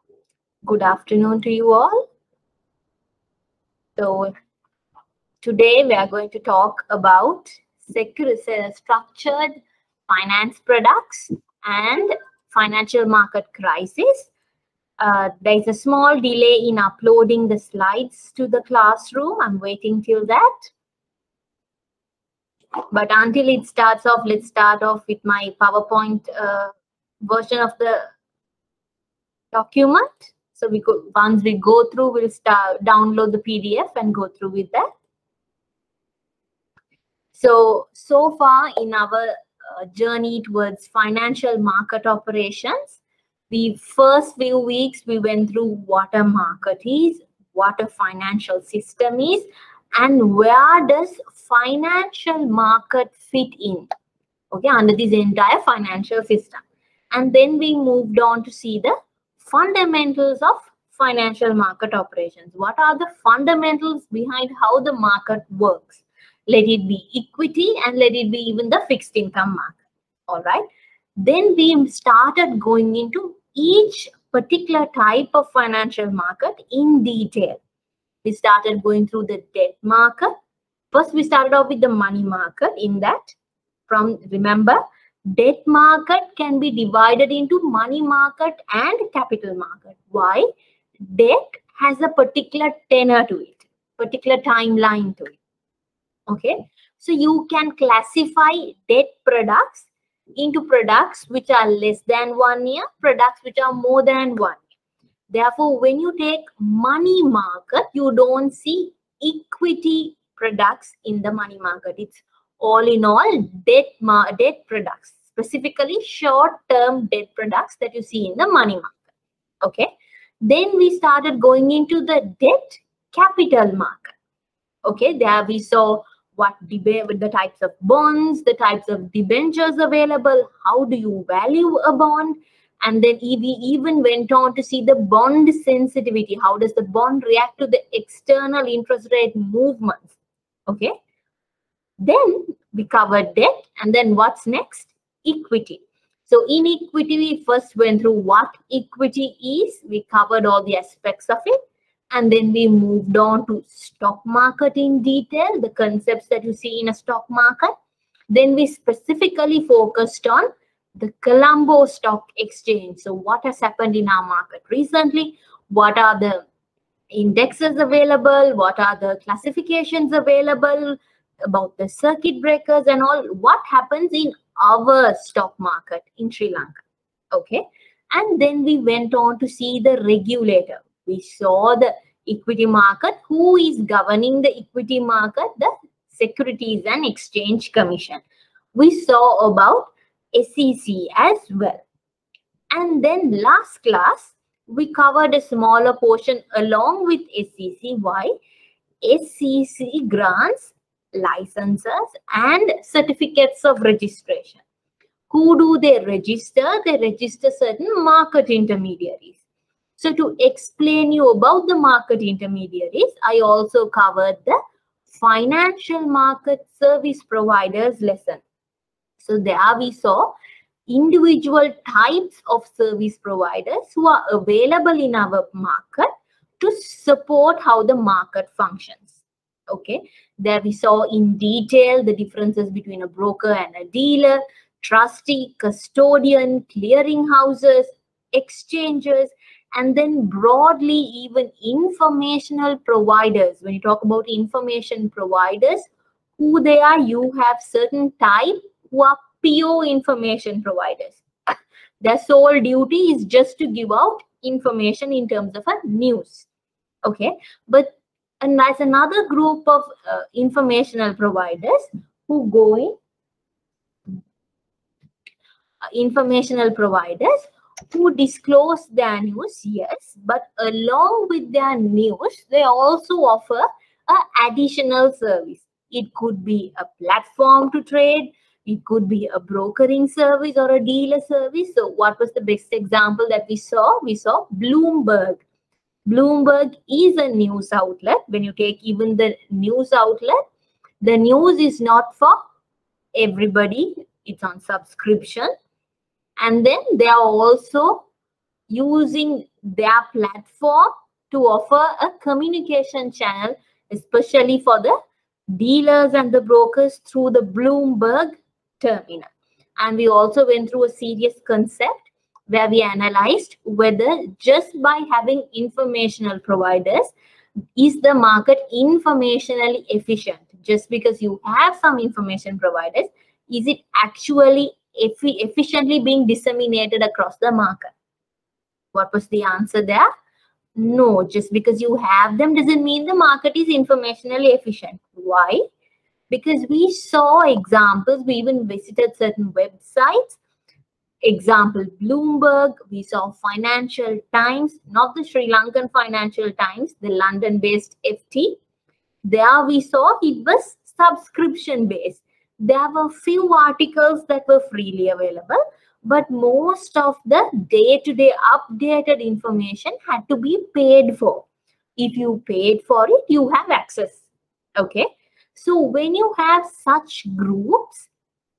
Good afternoon to you all. So today we are going to talk about structured finance products and financial market crisis. There is a small delay in uploading the slides to the classroom. I'm waiting till that. But until it starts off, let's start off with my PowerPoint version of the document. So once we go through, we'll download the PDF and go through with that. So far in our journey towards financial market operations, the first few weeks we went through what a market is, what a financial system is, and where does financial market fit in, okay, under this entire financial system. And then we moved on to see the fundamentals of financial market operations. What are the fundamentals behind how the market works? Let it be equity and let it be even the fixed income market. All right. Then we started going into each particular type of financial market in detail. We started going through the debt market. First, we started off with the money market. In that, remember, debt market can be divided into money market and capital market. Why? Debt has a particular tenor to it, particular timeline to it. Okay, so you can classify debt products into products which are less than 1 year, products which are more than 1 year. Therefore, when you take money market, you don't see equity products in the money market. It's all in all debt products, specifically short-term debt products that you see in the money market. Okay, then we started going into the debt capital market. Okay, there we saw what debate with the types of bonds, the types of debentures available, how do you value a bond, and then we even went on to see the bond sensitivity. How does the bond react to the external interest rate movements? Okay, then we covered debt, and then what's next? Equity. So in equity, we first went through what equity is. We covered all the aspects of it. And then we moved on to stock market in detail, the concepts that you see in a stock market. Then we specifically focused on the Colombo Stock Exchange. So what has happened in our market recently? What are the indexes available? What are the classifications available about the circuit breakers and all? What happens in our stock market in Sri Lanka? Okay. And then we went on to see the regulator. We saw the equity market. Who is governing the equity market? The Securities and Exchange Commission. We saw about SEC as well. And then last class, we covered a smaller portion along with SEC. Why? SEC grants licenses and certificates of registration. Who do they register? They register certain market intermediaries. So to explain you about the market intermediaries, I also covered the financial market service providers lesson. So there we saw individual types of service providers who are available in our market to support how the market functions. Okay, there we saw in detail the differences between a broker and a dealer, trustee, custodian, clearing houses, exchanges, and then broadly even informational providers. When you talk about information providers, who they are, you have certain type who are pure information providers. Their sole duty is just to give out information in terms of a news. Okay, but and there's another group of informational providers who go in informational providers who disclose their news, yes, but along with their news, they also offer an additional service. It could be a platform to trade, it could be a brokering service or a dealer service. So what was the best example that we saw? We saw Bloomberg. Bloomberg is a news outlet. When you take even the news outlet, the news is not for everybody. It's on subscription. And then there are also using their platform to offer a communication channel, especially for the dealers and the brokers through the Bloomberg terminal. And we also went through a serious concept where we analyzed whether just by having informational providers, is the market informationally efficient? Just because you have some information providers, is it actually efficiently being disseminated across the market? What was the answer there? No, just because you have them doesn't mean the market is informationally efficient. Why? Because we saw examples, we even visited certain websites. Example, Bloomberg, we saw Financial Times, not the Sri Lankan Financial Times, the London-based FT. There we saw it was subscription-based. There were few articles that were freely available, but most of the day-to-day updated information had to be paid for. If you paid for it, you have access. Okay. So when you have such groups,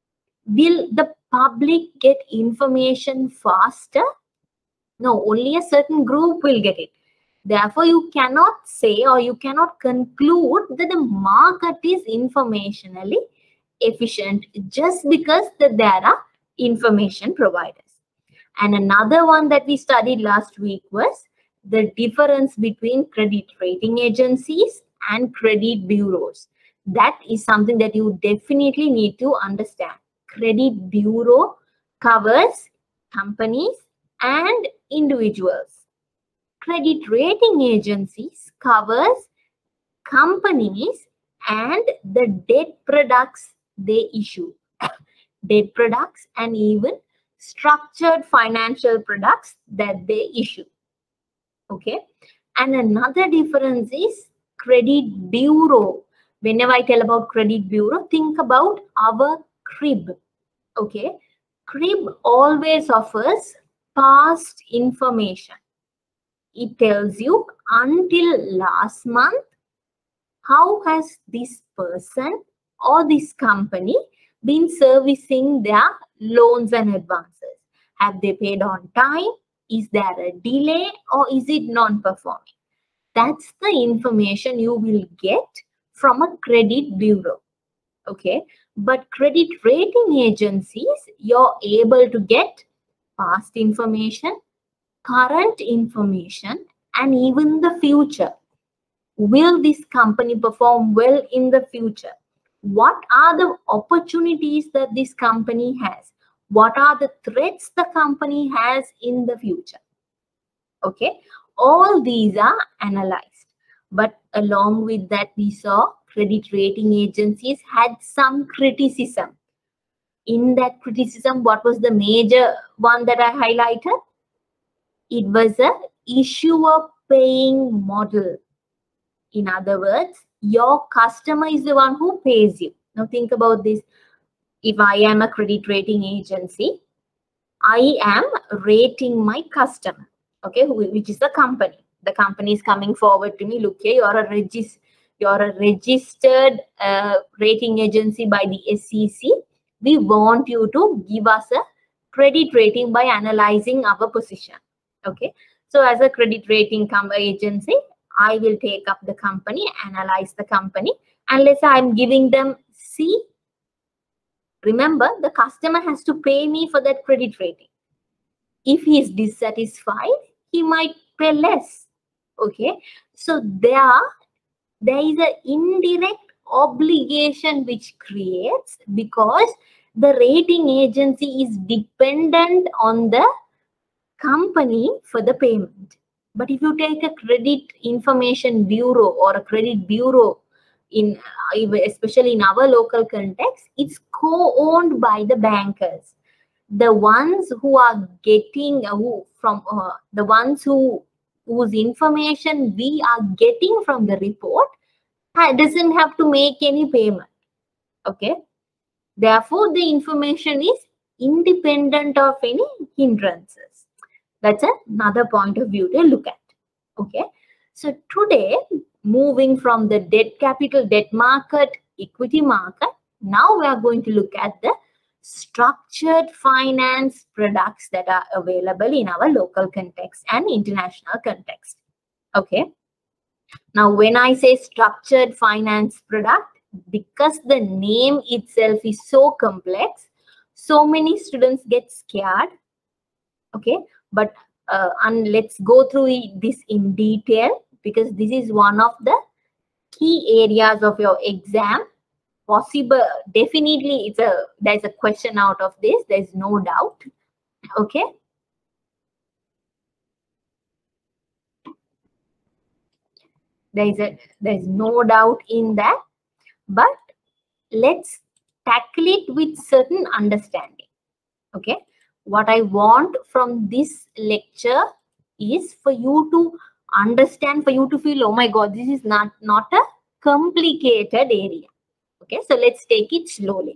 will the public get information faster? No, only a certain group will get it. Therefore, you cannot say or you cannot conclude that the market is informationally efficient just because that there are information providers. And another one that we studied last week was the difference between credit rating agencies and credit bureaus. That is something that you definitely need to understand. Credit bureau covers companies and individuals. Credit rating agencies covers companies and the debt products they issue. Debt products and even structured financial products that they issue. Okay. And another difference is credit bureau. Whenever I tell about credit bureau, think about our CRIB. Okay. CRIB always offers past information. It tells you until last month, how has this person or this company been servicing their loans and advances? Have they paid on time? Is there a delay or is it non-performing? That's the information you will get from a credit bureau. Okay. But credit rating agencies, you're able to get past information, current information, and even the future. Will this company perform well in the future? What are the opportunities that this company has? What are the threats the company has in the future? Okay, all these are analyzed. But along with that, we saw credit rating agencies had some criticism. In that criticism, what was the major one that I highlighted? It was a issuer paying model. In other words, your customer is the one who pays you. Now think about this. If I am a credit rating agency, I am rating my customer, okay, which is the company. The company is coming forward to me. Look here, you're a registered rating agency by the SEC. We want you to give us a credit rating by analyzing our position. Okay, so as a credit rating agency, I will take up the company, analyze the company, and let's say I'm giving them C. Remember, the customer has to pay me for that credit rating. If he is dissatisfied, he might pay less. Okay, so there is an indirect obligation which creates because the rating agency is dependent on the company for the payment. But if you take a credit information bureau or a credit bureau, especially in our local context, it's co-owned by the bankers. The ones who are getting the ones whose information we are getting from the report doesn't have to make any payment. Okay. Therefore, the information is independent of any hindrances. That's another point of view to look at. Okay. So today, moving from the debt capital, debt market, equity market, now we are going to look at the structured finance products that are available in our local context and international context. Okay. Now, when I say structured finance product, because the name itself is so complex, so many students get scared. Okay, but and let's go through this in detail, because this is one of the key areas of your exam. Possible, definitely, there's a question out of this. There's no doubt. Okay. There's no doubt in that, but let's tackle it with certain understanding. Okay, what I want from this lecture is for you to understand, for you to feel, oh my god, this is not a complicated area. Okay, so let's take it slowly.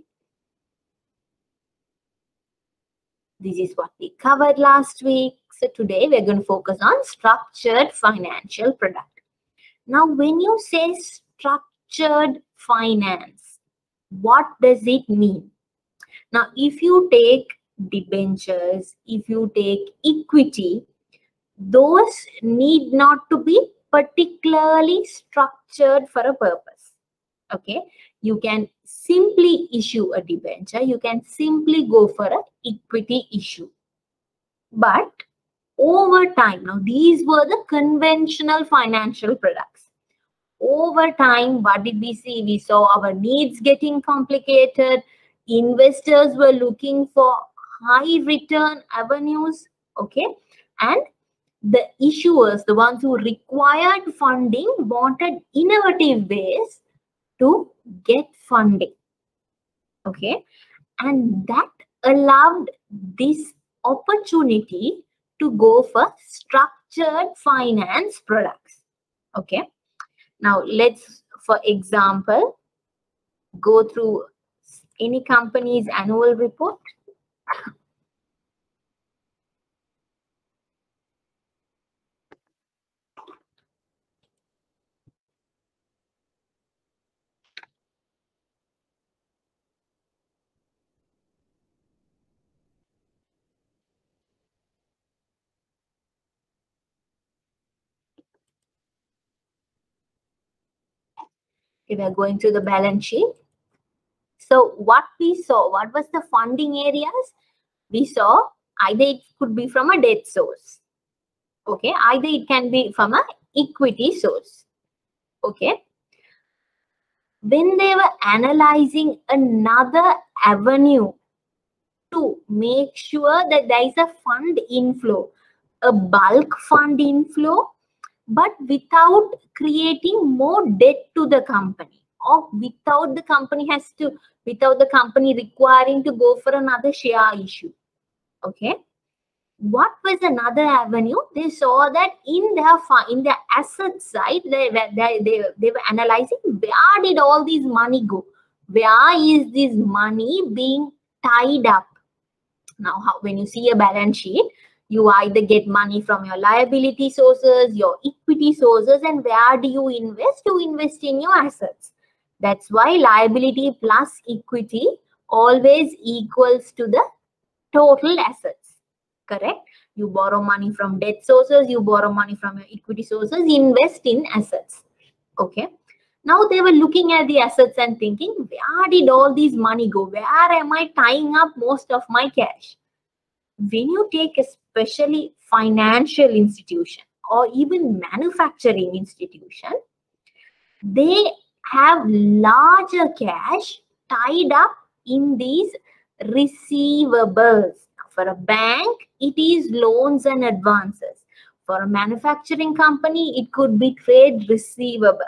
This is what we covered last week. So today we're going to focus on structured financial product. Now, when you say structured finance, what does it mean? Now, if you take debentures, if you take equity, those need not to be particularly structured for a purpose. Okay, you can simply issue a debenture, you can simply go for an equity issue. But over time, now these were the conventional financial products. Over time, what did we see? We saw our needs getting complicated. Investors were looking for high return avenues. Okay, and the issuers, the ones who required funding, wanted innovative ways to get funding. Okay, and that allowed this opportunity to go for structured finance products. Okay, now let's, for example, go through any company's annual report. We are going through the balance sheet. So what we saw, what was the funding areas? We saw either it could be from a debt source. Okay, either it can be from a equity source. Okay, when they were analyzing another avenue to make sure that there is a fund inflow, a bulk fund inflow, but without creating more debt to the company, or without the company requiring to go for another share issue. Okay, what was another avenue? They saw that in their asset side, they were analyzing, where did all this money go? Where is this money being tied up? Now, when you see a balance sheet, you either get money from your liability sources, your equity sources, and where do you invest? You invest in your assets. That's why liability plus equity always equals to the total assets. Correct? You borrow money from debt sources, you borrow money from your equity sources, invest in assets. Okay. Now they were looking at the assets and thinking, where did all this money go? Where am I tying up most of my cash? When you take especially financial institution or even manufacturing institution, they have larger cash tied up in these receivables. For a bank, it is loans and advances. For a manufacturing company, it could be trade receivables.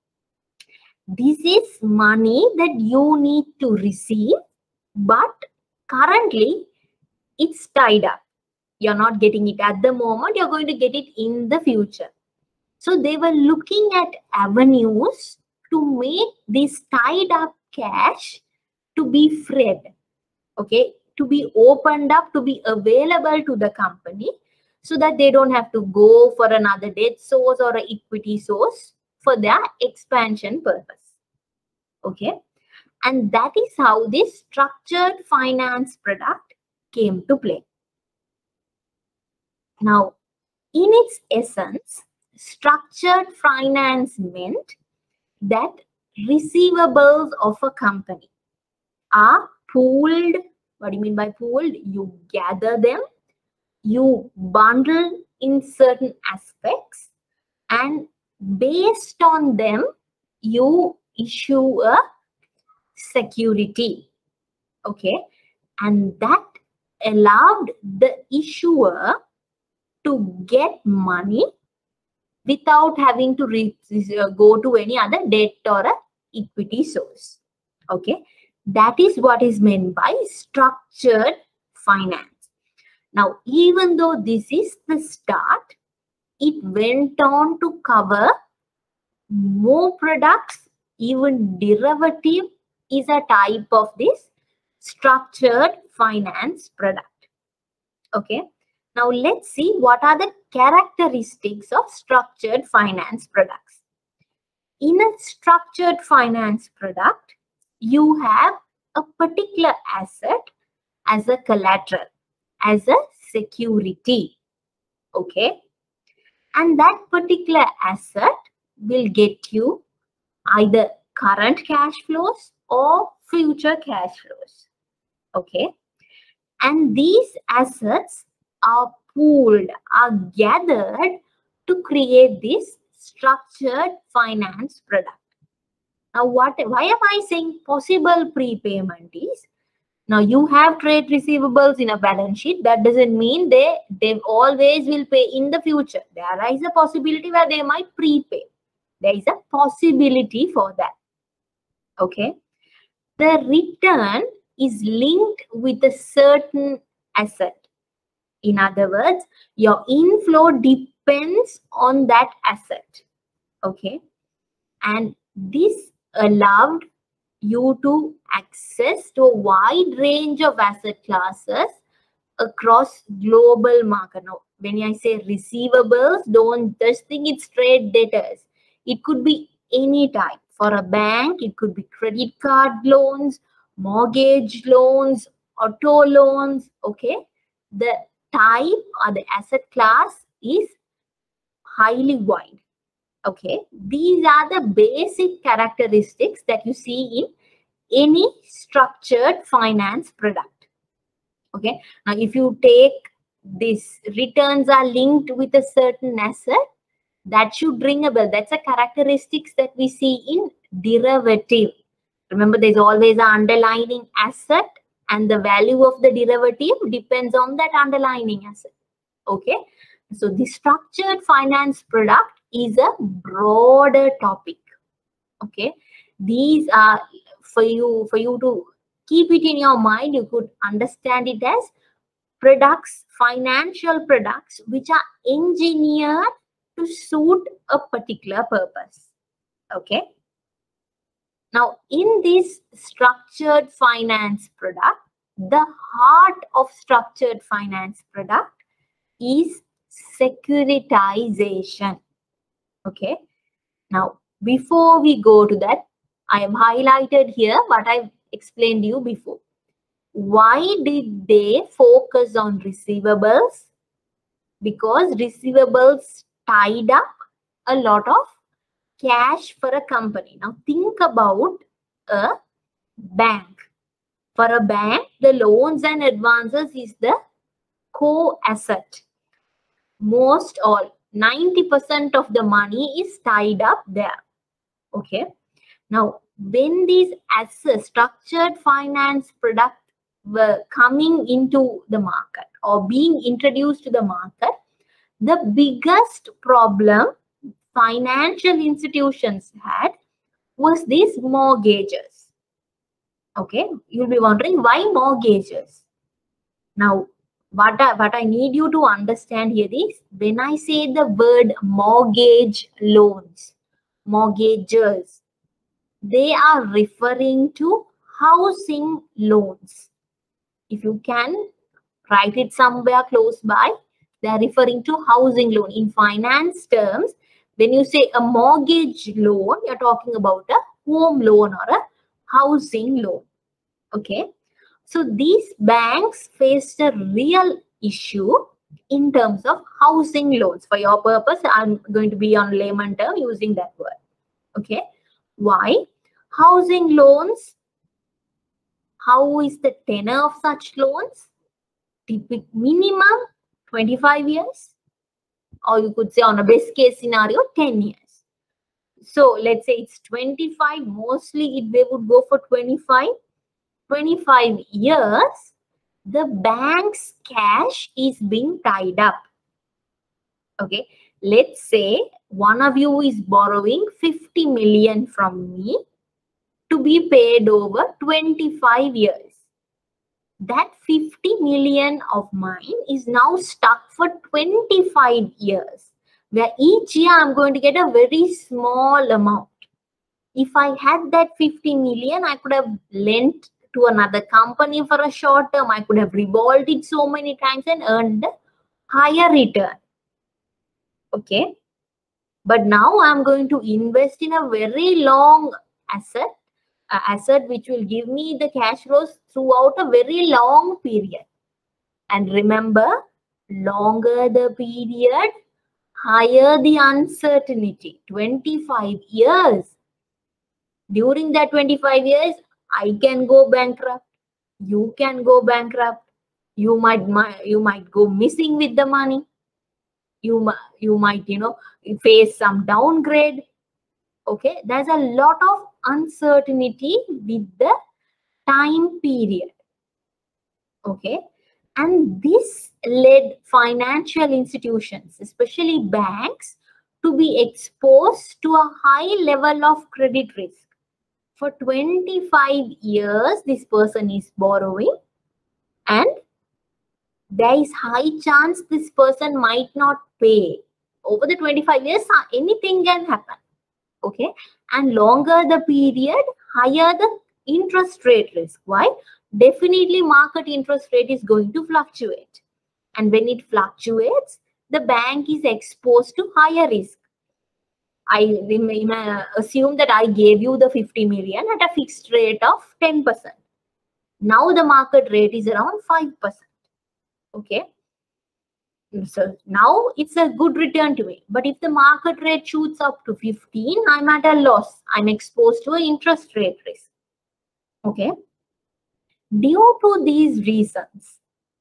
This is money that you need to receive, but currently it's tied up. You're not getting it at the moment, you're going to get it in the future. So they were looking at avenues to make this tied up cash to be freed. Okay, to be opened up, to be available to the company, so that they don't have to go for another debt source or an equity source for their expansion purpose. Okay, And that is how this structured finance product came to play. Now, in its essence, structured finance meant that receivables of a company are pooled. What do you mean by pooled? You gather them, you bundle in certain aspects, and based on them, you issue a security. Okay, and that allowed the issuer to get money without having to go to any other debt or a equity source. Okay, that is what is meant by structured finance. Now, even though this is the start, it went on to cover more products. Even derivative is a type of this structured finance product. Okay, now let's see what are the characteristics of structured finance products. In a structured finance product, you have a particular asset as a collateral, as a security. Okay, and that particular asset will get you either current cash flows or future cash flows. Okay, and these assets are pooled, are gathered to create this structured finance product. Now, why am I saying possible prepayment is, now you have trade receivables in a balance sheet. That doesn't mean they always will pay in the future. There is a possibility where they might prepay. There is a possibility for that. Okay. The return is linked with a certain asset. In other words, your inflow depends on that asset. Okay. And this allowed you to access to a wide range of asset classes across global market. Now, when I say receivables, don't just think it's trade debtors. It could be any type. For a bank, it could be credit card loans, mortgage loans, auto loans. Okay, the type or the asset class is highly wide. Okay, these are the basic characteristics that you see in any structured finance product. Okay, now if you take this, returns are linked with a certain asset, that should ring a bell. That's a characteristics that we see in derivative. Remember, there's always an underlying asset, and the value of the derivative depends on that underlying asset. Okay, so the structured finance product is a broader topic. Okay, these are for you to keep it in your mind. You could understand it as products, financial products, which are engineered to suit a particular purpose. Okay. Now, in this structured finance product, the heart of structured finance product is securitization. Okay. Now, before we go to that, I have highlighted here what I've explained to you before. Why did they focus on receivables? Because receivables tied up a lot of cash for a company. Now, think about a bank. For a bank, the loans and advances is the core asset. Most all 90% of the money is tied up there. Okay. Now, when these assets, structured finance products were coming into the market or being introduced to the market, the biggest problem financial institutions had was these mortgages. Okay, you'll be wondering why mortgages. Now, what I need you to understand here is, when I say the word mortgage loans, mortgages, they are referring to housing loans. If you can write it somewhere close by, they are referring to housing loan. In finance terms, when you say a mortgage loan, you're talking about a home loan or a housing loan. Okay, so these banks faced a real issue in terms of housing loans. For your purpose, I'm going to be on layman term using that word. Okay, why? Housing loans, how is the tenor of such loans? Typical minimum 25 years, or you could say on a best case scenario 10 years. So let's say it's 25, mostly they would go for 25 years. The bank's cash is being tied up. Okay, let's say one of you is borrowing 50 million from me to be paid over 25 years. That 50 million of mine is now stuck for 25 years, where each year I'm going to get a very small amount. If I had that 50 million, I could have lent to another company for a short term. I could have revolved it so many times and earned a higher return. Okay. But now I'm going to invest in a very long asset which will give me the cash flows throughout a very long period. And remember, longer the period, higher the uncertainty. 25 years. During that 25 years, I can go bankrupt. You can go bankrupt. You might go missing with the money. You might face some downgrade. Okay, there's a lot of uncertainty with the time period. Okay, and this led financial institutions, especially banks, to be exposed to a high level of credit risk. For 25 years, this person is borrowing, and there is high chance this person might not pay. Over the 25 years, anything can happen. Okay, and longer the period, higher the interest rate risk. Why? Definitely market interest rate is going to fluctuate, and when it fluctuates, the bank is exposed to higher risk. I assume that I gave you the 50 million at a fixed rate of 10%. Now the market rate is around 5%. Okay, so now it's a good return to me. But if the market rate shoots up to 15, I'm at a loss. I'm exposed to an interest rate risk. Okay. Due to these reasons,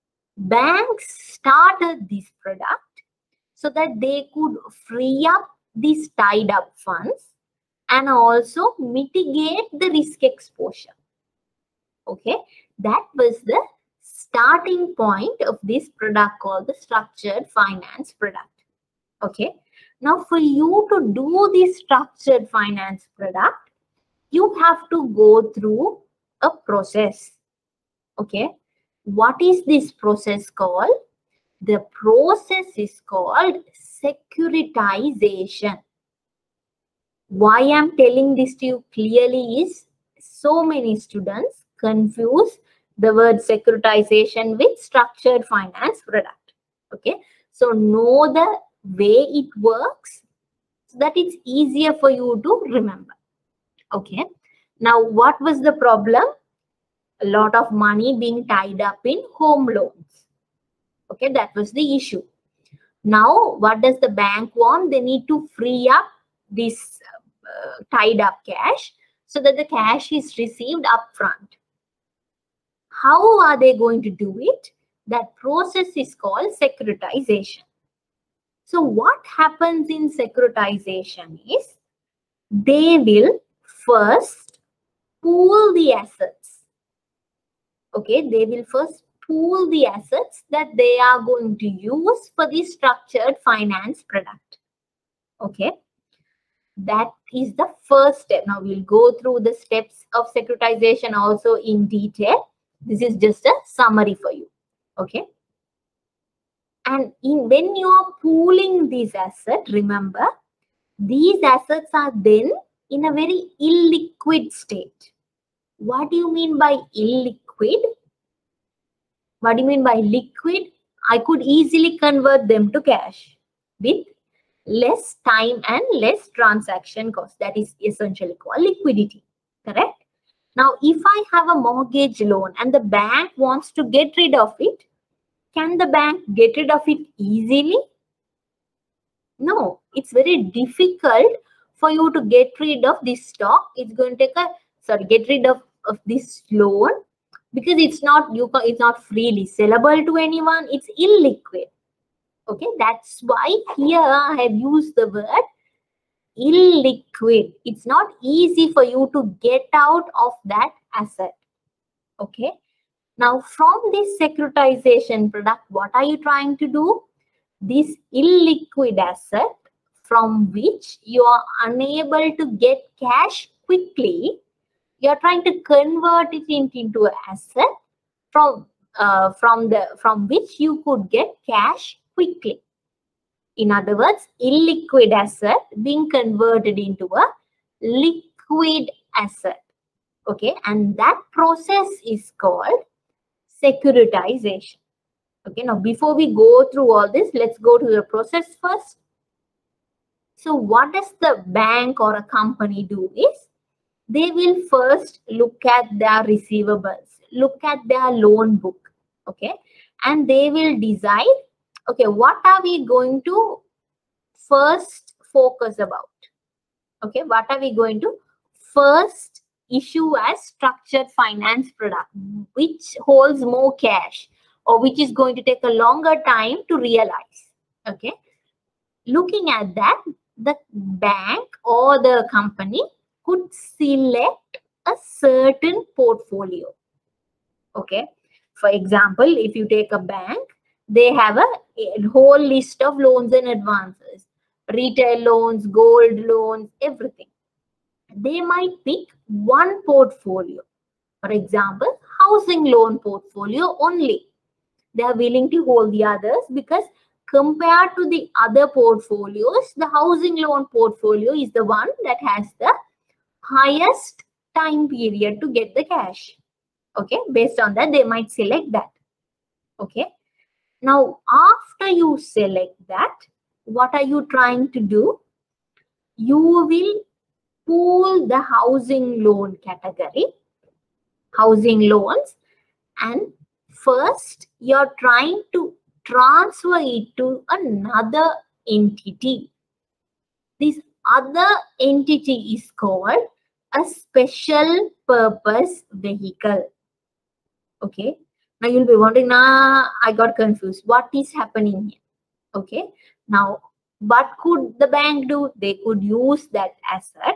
banks started this product so that they could free up these tied up funds and also mitigate the risk exposure. Okay. That was the starting point of this product called the structured finance product. Okay, now for you to do this structured finance product, you have to go through a process. Okay, what is this process called? The process is called securitization. Why I'm telling this to you clearly is so many students confuse the word securitization with structured finance product. Okay, so know the way it works so that it's easier for you to remember. Okay, now what was the problem? A lot of money being tied up in home loans. Okay, that was the issue. Now what does the bank want? They need to free up this tied up cash so that the cash is received upfront. How are they going to do it? That process is called securitization. So what happens in securitization is they will first pool the assets. Okay, they will first pool the assets that they are going to use for the structured finance product. Okay, that is the first step. Now we'll go through the steps of securitization also in detail. This is just a summary for you. Okay. And when you are pooling these assets, remember, these assets are then in a very illiquid state. What do you mean by illiquid? What do you mean by liquid? I could easily convert them to cash with less time and less transaction cost. That is essentially called liquidity. Correct? Now, if I have a mortgage loan and the bank wants to get rid of it, can the bank get rid of it easily? No, it's very difficult for you to get rid of this stock. It's going to take get rid of this loan, because it's not freely sellable to anyone. It's illiquid. Okay, that's why here I have used the word illiquid. It's not easy for you to get out of that asset. Okay. Now, from this securitization product, what are you trying to do? This illiquid asset from which you are unable to get cash quickly, you are trying to convert it into an asset from which you could get cash quickly. In other words, illiquid asset being converted into a liquid asset. Okay, and that process is called securitization. Okay, now before we go through all this, let's go to the process first. So what does the bank or a company do is, they will first look at their receivables, look at their loan book, okay, and they will decide, okay, what are we going to first focus about? Okay, what are we going to first issue as structured finance product, which holds more cash or which is going to take a longer time to realize? Okay, looking at that, the bank or the company could select a certain portfolio. Okay, for example, if you take a bank, they have a whole list of loans and advances, retail loans, gold loans, everything. They might pick one portfolio, for example, housing loan portfolio only. They are willing to hold the others because compared to the other portfolios, the housing loan portfolio is the one that has the highest time period to get the cash. Okay, based on that, they might select that. Okay, now after you select that, what are you trying to do? You will pool the housing loan category, housing loans, and first you're trying to transfer it to another entity. This other entity is called a special purpose vehicle. Okay, now you'll be wondering, I got confused. What is happening here? Okay, now what could the bank do? They could use that asset,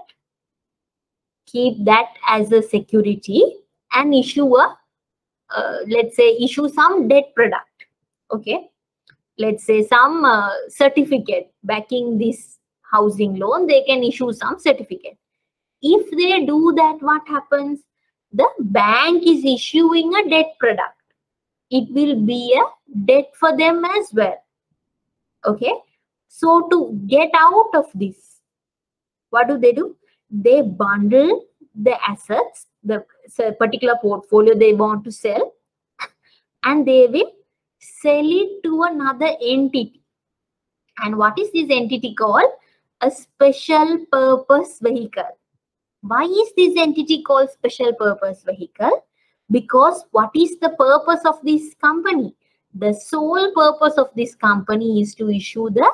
keep that as a security, and issue a let's say issue some debt product. Okay, let's say some certificate backing this housing loan. They can issue some certificate. If they do that, what happens? The bank is issuing a debt product. It will be a debt for them as well. Okay, so to get out of this, what do? They bundle the assets, the particular portfolio they want to sell, and they will sell it to another entity. And what is this entity called? A special purpose vehicle. Why is this entity called special purpose vehicle? Because what is the purpose of this company? The sole purpose of this company is to issue the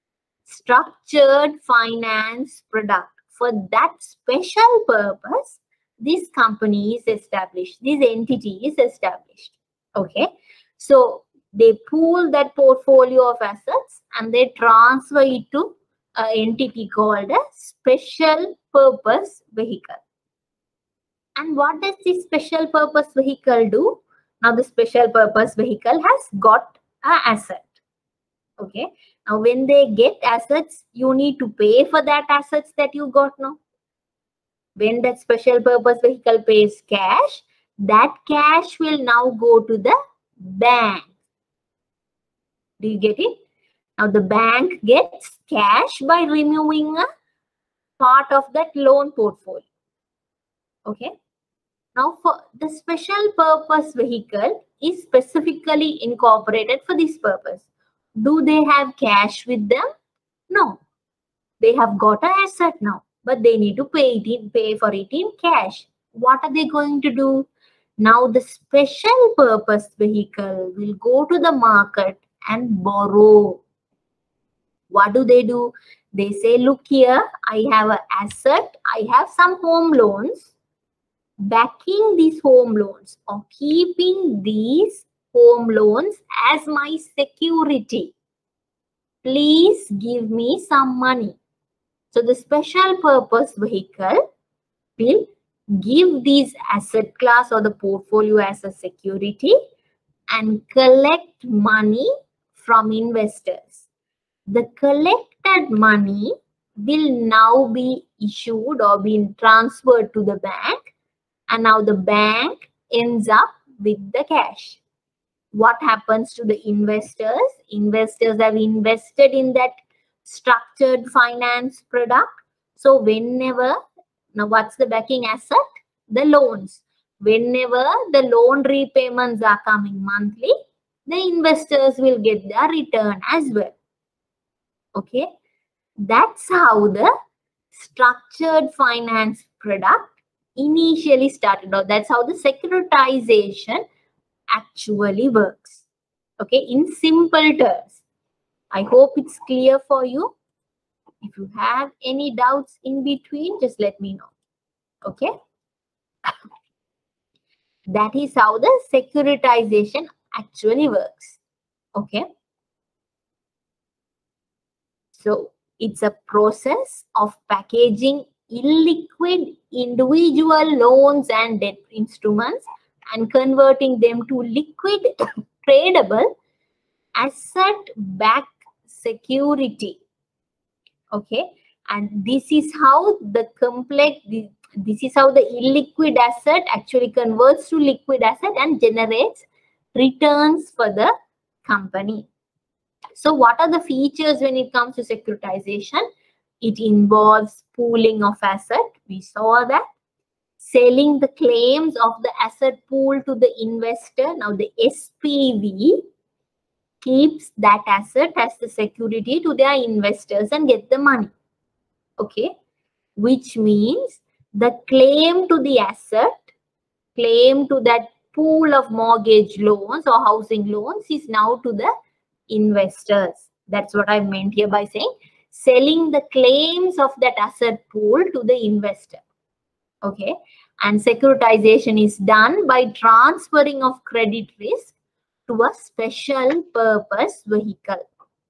structured finance product. For that special purpose, this company is established, this entity is established. Okay, so they pool that portfolio of assets and they transfer it to an entity called a special purpose vehicle. And what does this special purpose vehicle do? Now the special purpose vehicle has got an asset. Okay, now when they get assets, you need to pay for that assets that you got now. When that special purpose vehicle pays cash, that cash will now go to the bank. Do you get it? Now the bank gets cash by removing a part of that loan portfolio. Okay. Now for the special purpose vehicle is specifically incorporated for this purpose. Do they have cash with them? No. They have got an asset now, but they need to pay for it in cash. what are they going to do? Now the special purpose vehicle will go to the market and borrow. What do? They say, look here, I have an asset, I have some home loans. Backing these home loans or keeping these home loans as my security, please give me some money. So the special purpose vehicle will give these asset class or the portfolio as a security and collect money from investors. The collected money will now be issued or being transferred to the bank, and now the bank ends up with the cash. What happens to the investors? Investors have invested in that structured finance product. So whenever, now what's the backing asset? The loans. Whenever the loan repayments are coming monthly, the investors will get their return as well. Okay, that's how the structured finance product initially started out. That's how the securitization actually works. Okay, in simple terms. I hope it's clear for you. If you have any doubts in between, just let me know. Okay, that is how the securitization actually works. Okay, so it's a process of packaging illiquid individual loans and debt instruments and converting them to liquid tradable asset-backed security. Okay, and this is how the this is how the illiquid asset actually converts to liquid asset and generates returns for the company. So what are the features when it comes to securitization? It involves pooling of asset. We saw that. Selling the claims of the asset pool to the investor. Now the SPV keeps that asset as the security to their investors and get the money. Okay, which means the claim to the asset, claim to that pool of mortgage loans or housing loans is now to the investors. That's what I meant here by saying selling the claims of that asset pool to the investor. Okay, and securitization is done by transferring of credit risk to a special purpose vehicle.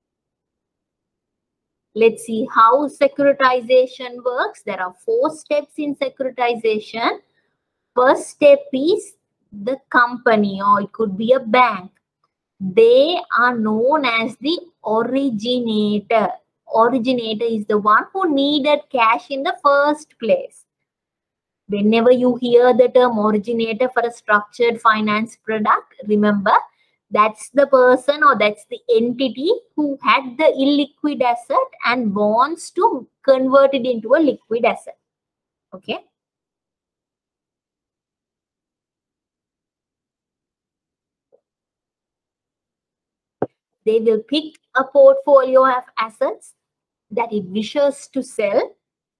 Let's see how securitization works. There are 4 steps in securitization. First step is the company, or it could be a bank. They are known as the originator. Originator is the one who needed cash in the first place. Whenever you hear the term originator for a structured finance product, remember that's the person or that's the entity who had the illiquid asset and wants to convert it into a liquid asset. Okay. They will pick a portfolio of assets that it wishes to sell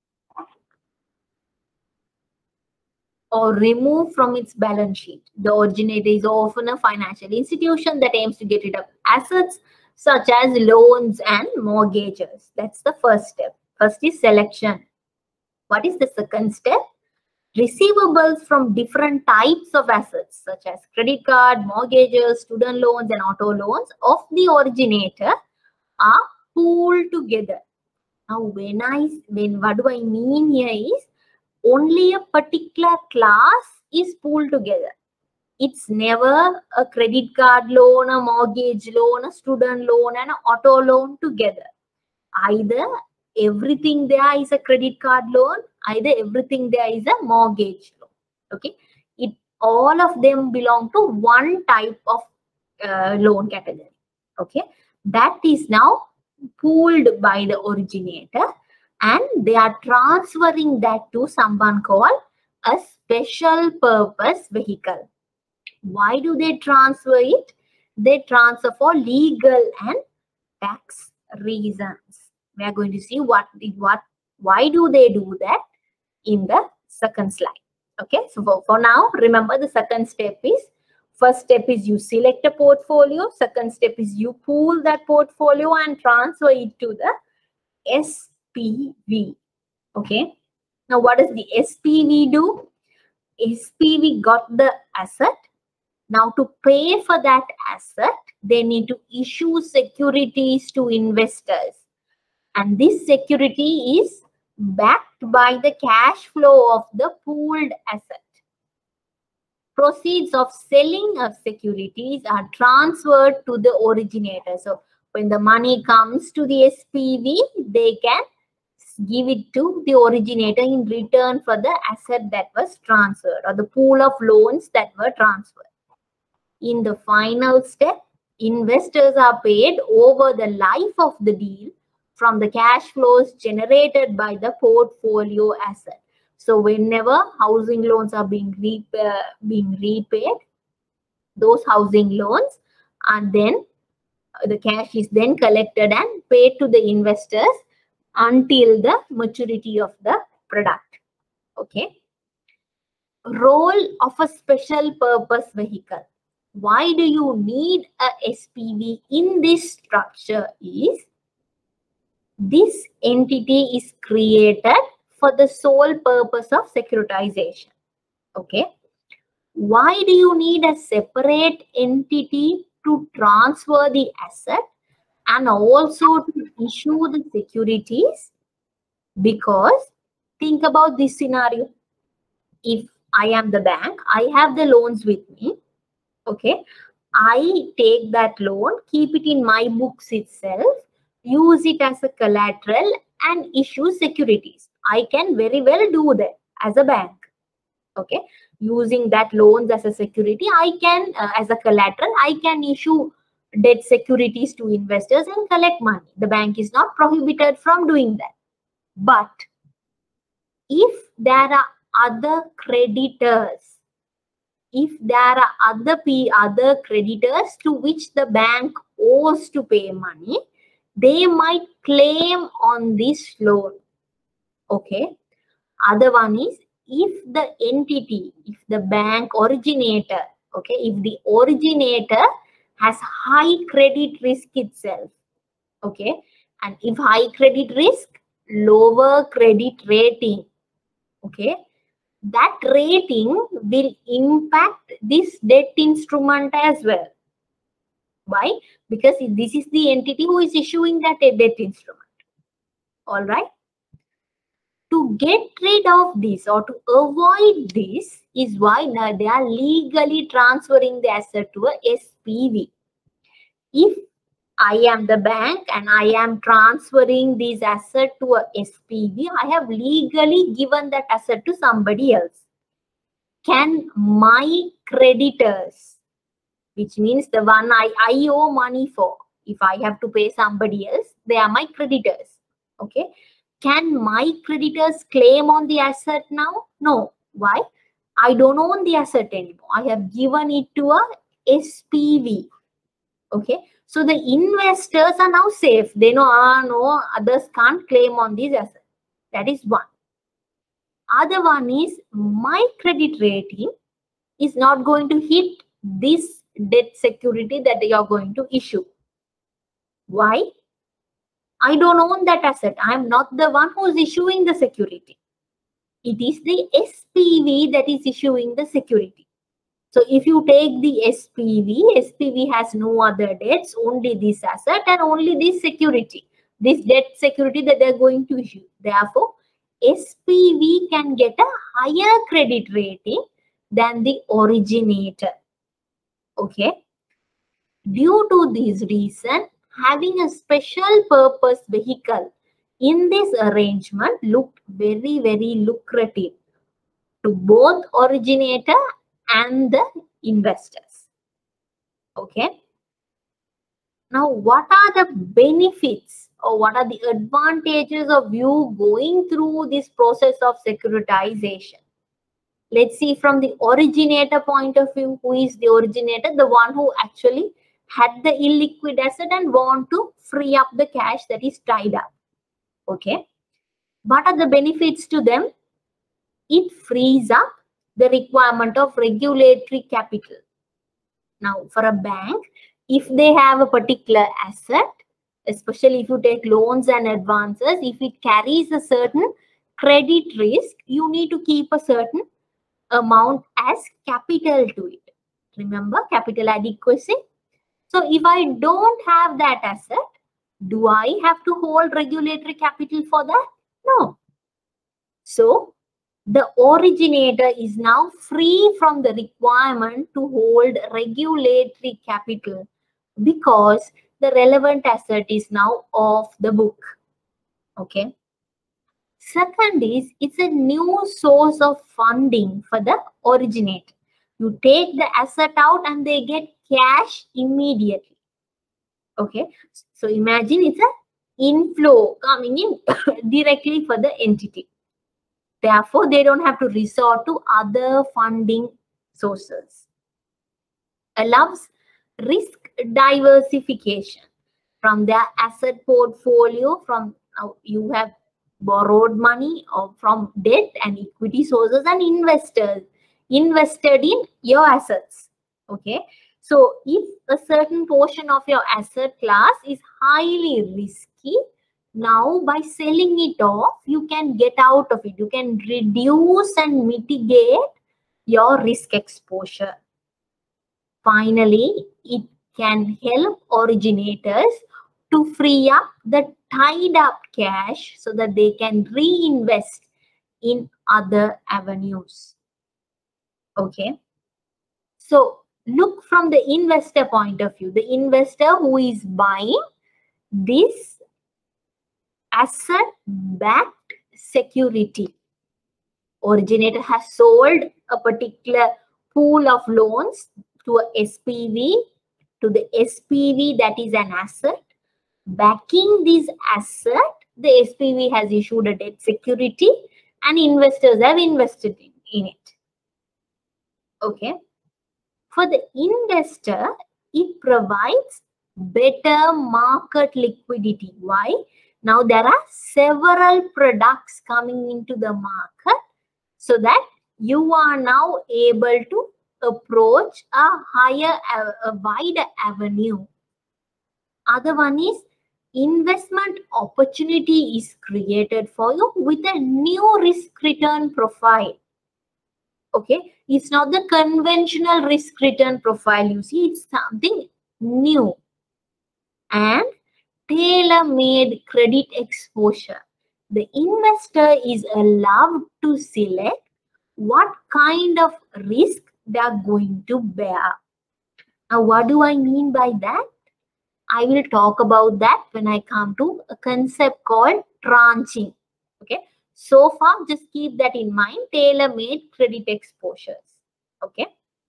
or remove from its balance sheet. The originator is often a financial institution that aims to get rid of assets such as loans and mortgages. That's the first step. First is selection. What is the second step? Receivables from different types of assets such as credit card, mortgages, student loans and auto loans of the originator are pooled together. Now what do I mean here is only a particular class is pooled together. It's never a credit card loan, a mortgage loan, a student loan and an auto loan together. Either everything there is a credit card loan, either everything there is a mortgage loan. Okay, all of them belong to one type of loan category. Okay, that is now pooled by the originator and they are transferring that to someone called a special purpose vehicle. Why do they transfer it? They transfer for legal and tax reasons. We are going to see why do they do that in the second slide. Okay, so for now, remember the second step is, first step is you select a portfolio. Second step is you pool that portfolio and transfer it to the SPV. Okay. Now, what does the SPV do? SPV got the asset. Now, to pay for that asset, they need to issue securities to investors. And this security is backed by the cash flow of the pooled asset. Proceeds of selling of securities are transferred to the originator. So when the money comes to the SPV, they can give it to the originator in return for the asset that was transferred, or the pool of loans that were transferred. In the final step, investors are paid over the life of the deal from the cash flows generated by the portfolio asset. So whenever housing loans are being repaid, those housing loans, and then the cash is then collected and paid to the investors until the maturity of the product. Okay. Role of a special purpose vehicle. Why do you need a SPV in this structure is, this entity is created for the sole purpose of securitization. Okay. Why do you need a separate entity to transfer the asset and also to issue the securities? Because think about this scenario. If I am the bank, I have the loans with me. Okay. I take that loan, keep it in my books itself, use it as a collateral and issue securities. I can very well do that as a bank. Okay. Using that loans as a security, I can, as a collateral, I can issue debt securities to investors and collect money. The bank is not prohibited from doing that. But if there are other creditors, if there are other creditors to which the bank owes to pay money, they might claim on this loan. Okay. Other one is, if the entity, if the bank originator, okay, if the originator has high credit risk itself, okay, and if high credit risk, lower credit rating, okay, that rating will impact this debt instrument as well. Why? Because this is the entity who is issuing that debt instrument. All right. To get rid of this or to avoid this is why now they are legally transferring the asset to a SPV. If I am the bank and I am transferring this asset to a SPV, I have legally given that asset to somebody else. Can my creditors, which means the one I owe money for, if I have to pay somebody else, they are my creditors. Okay. Can my creditors claim on the asset now? No. Why? I don't own the asset anymore. I have given it to a SPV. Okay. So the investors are now safe. They know, no, others can't claim on these assets. That is one. Other one is, my credit rating is not going to hit this debt security that they are going to issue. Why? I don't own that asset. I am not the one who is issuing the security. It is the SPV that is issuing the security. So if you take the SPV has no other debts, only this asset and only this security, this debt security that they are going to issue. Therefore, SPV can get a higher credit rating than the originator. Okay. Due to this reason, having a special purpose vehicle in this arrangement looked very, very lucrative to both originator and the investors. Okay. Now, what are the benefits or what are the advantages of you going through this process of securitization? Let's see from the originator point of view. Who is the originator? The one who actually had the illiquid asset and want to free up the cash that is tied up. Okay. What are the benefits to them? It frees up the requirement of regulatory capital. Now, for a bank, if they have a particular asset, especially if you take loans and advances, if it carries a certain credit risk, you need to keep a certain amount as capital to it. Remember, capital adequacy. So if I don't have that asset, do I have to hold regulatory capital for that? No. So the originator is now free from the requirement to hold regulatory capital because the relevant asset is now off the book. Okay. Second is, it's a new source of funding for the originator. You take the asset out and they get cash immediately. Okay. So imagine it's an inflow coming in directly for the entity. Therefore, they don't have to resort to other funding sources. Allows risk diversification from their asset portfolio. From you have borrowed money or from debt and equity sources, and investors invested in your assets. Okay. So if a certain portion of your asset class is highly risky, now by selling it off, you can get out of it. You can reduce and mitigate your risk exposure. Finally, it can help originators to free up the tied up cash so that they can reinvest in other avenues. Okay. So look from the investor point of view. The investor who is buying this asset-backed security. Originator has sold a particular pool of loans to a SPV, to the SPV that is an asset. Backing this asset, the SPV has issued a debt security and investors have invested in it. Okay. For the investor, it provides better market liquidity. Why? Now there are several products coming into the market so that you are now able to approach a wider avenue. Other one is investment opportunity is created for you with a new risk return profile. Okay, it's not the conventional risk return profile you see, it's something new. And tailor-made credit exposure. The investor is allowed to select what kind of risk they are going to bear. Now, what do I mean by that? I will talk about that when I come to a concept called tranching. Okay. So far, just keep that in mind, tailor-made credit exposures. Okay.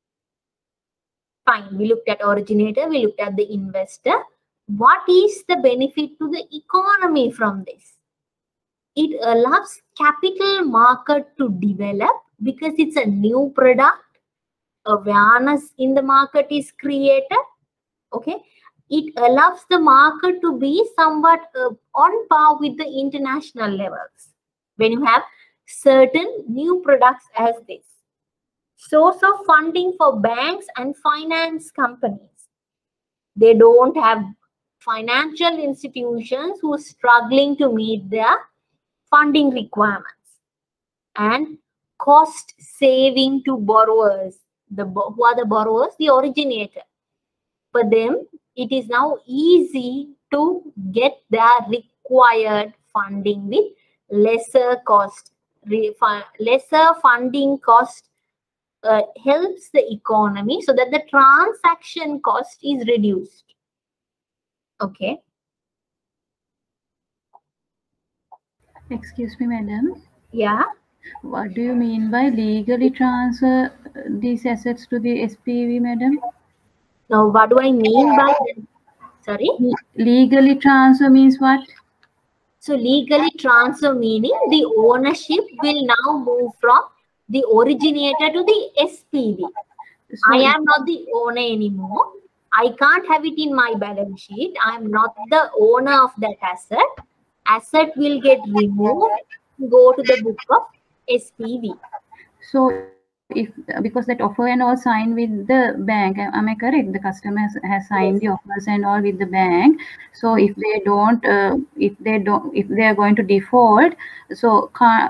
Fine. We looked at originator, we looked at the investor. What is the benefit to the economy from this? It allows capital market to develop because it's a new product. Awareness in the market is created. Okay. It allows the market to be somewhat on par with the international levels when you have certain new products as this. Source of funding for banks and finance companies. They don't have financial institutions who are struggling to meet their funding requirements. And cost saving to borrowers. Who are the borrowers? The originator. For them, it is now easy to get their required funding with lesser cost. Lesser funding cost helps the economy so that the transaction cost is reduced. Okay. Excuse me, madam. Yeah. What do you mean by legally transfer these assets to the SPV, madam? Now, what do I mean by that? Sorry? Legally transfer means what? So, legally transfer meaning the ownership will now move from the originator to the SPV. So I am not the owner anymore. I can't have it in my balance sheet. I am not the owner of that asset. Asset will get removed, go to the book of SPV. So if because that offer and all signed with the bank, am I correct? The customer has signed the offers and all with the bank. So if they don't, if they are going to default, so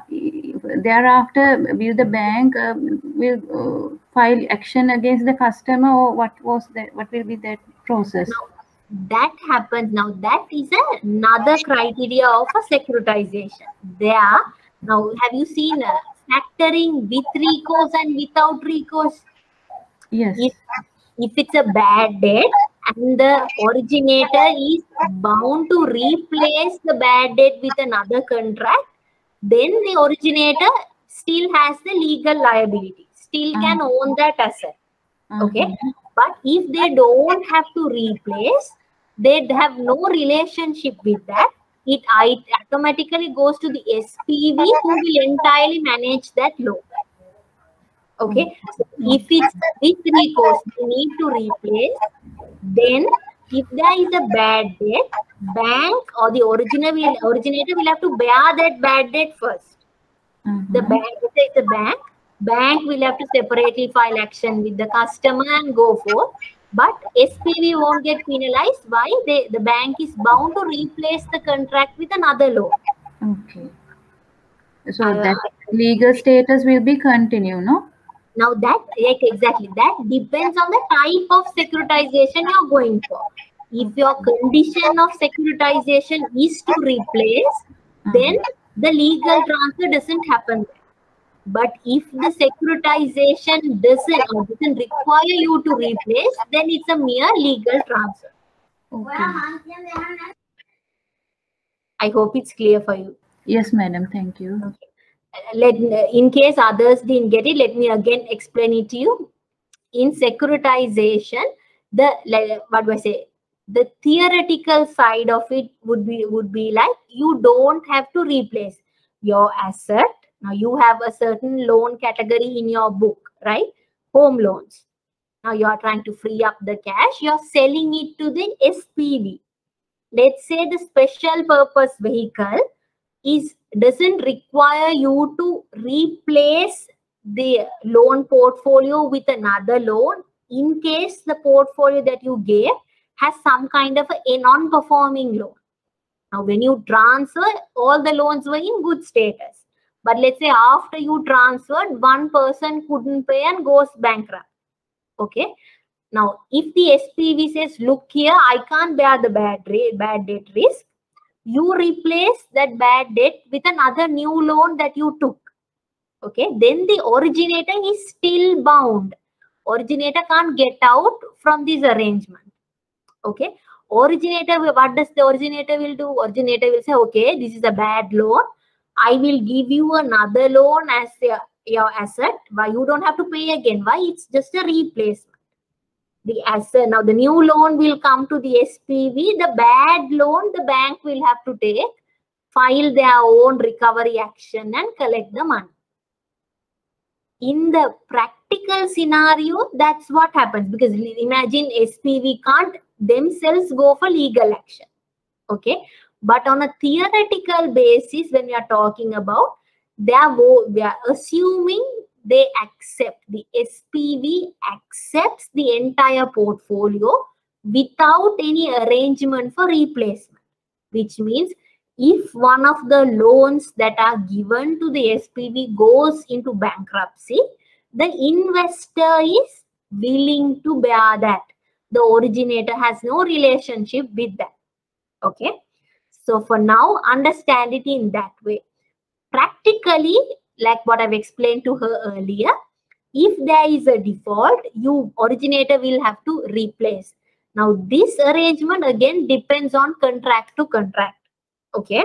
thereafter will the bank will file action against the customer, or what will be that process? That happens now. That is another criteria of a securitization. There, now have you seen factoring with recourse and without recourse? Yes. If it's a bad debt and the originator is bound to replace the bad debt with another contract, then the originator still has the legal liability, still can own that asset. Okay, but if they don't have to replace, they have no relationship with that, it automatically goes to the SPV, who will entirely manage that loan. Okay, so if it's with recourse, they need to replace. Then if there is a bad debt, bank or the originator will have to bear that bad debt first. The bank, if it's a bank will have to separately file action with the customer and go forth. But SPV won't get penalized. Why? The bank is bound to replace the contract with another loan. Okay. So that legal status will be continued, no? Now that, exactly, that depends on the type of securitization you're going for. If your condition of securitization is to replace, then the legal transfer doesn't happen. But if the securitization doesn't require you to replace, then it's a mere legal transfer. Okay. I hope it's clear for you. Yes, madam. Thank you. Okay. In case others didn't get it, let me again explain it to you. In securitization, what do I say? The theoretical side of it would be like, you don't have to replace your asset. Now you have a certain loan category in your book, right? Home loans. Now you are trying to free up the cash. You're selling it to the SPV. Let's say the special purpose vehicle doesn't require you to replace the loan portfolio with another loan in case the portfolio that you gave has some kind of a non-performing loan. Now, when you transfer, all the loans were in good status. But let's say after you transferred, one person couldn't pay and goes bankrupt. Okay. Now, if the SPV says, look here, I can't bear the bad debt risk, you replace that bad debt with another new loan that you took. Okay, then the originator is still bound. Originator can't get out from this arrangement. Okay, originator, what does the originator will do? Originator will say, okay, this is a bad loan. I will give you another loan as your asset, but you don't have to pay again. Why? It's just a replacement. The asset, now the new loan will come to the SPV. The bad loan, the bank will have to take, file their own recovery action and collect the money. In the practical scenario, that's what happens, because imagine SPV can't themselves go for legal action. Okay, but on a theoretical basis, when we are talking about, we are assuming they accept, the SPV accepts the entire portfolio without any arrangement for replacement, which means if one of the loans that are given to the SPV goes into bankruptcy, the investor is willing to bear that. The originator has no relationship with that. Okay, so for now, understand it in that way. Practically, like what I've explained to her earlier, if there is a default, originator will have to replace. Now, this arrangement again depends on contract to contract. Okay.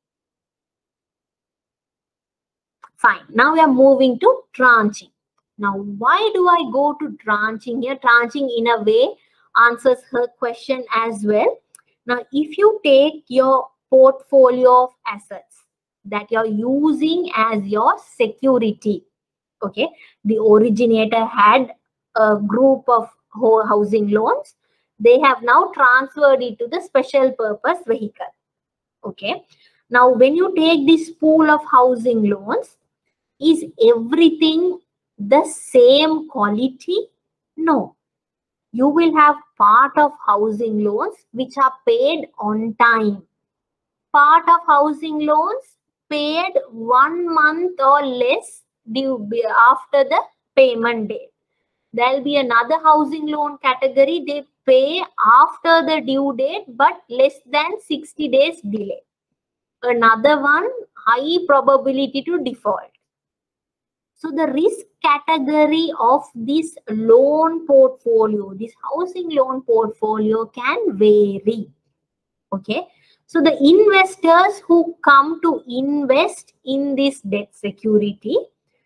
Fine. Now we are moving to tranching. Now, why do I go to tranching here? Tranching in a way answers her question as well. Now, if you take your portfolio of assets that you're using as your security, okay, the originator had a group of housing loans. They have now transferred it to the special purpose vehicle. Okay. Now, when you take this pool of housing loans, is everything the same quality? No. You will have part of housing loans which are paid on time. Part of housing loans paid 1 month or less due after the payment date. There will be another housing loan category, they pay after the due date but less than 60 days delay. Another one, high probability to default. So the risk category of this loan portfolio, this housing loan portfolio can vary. Okay. So the investors who come to invest in this debt security's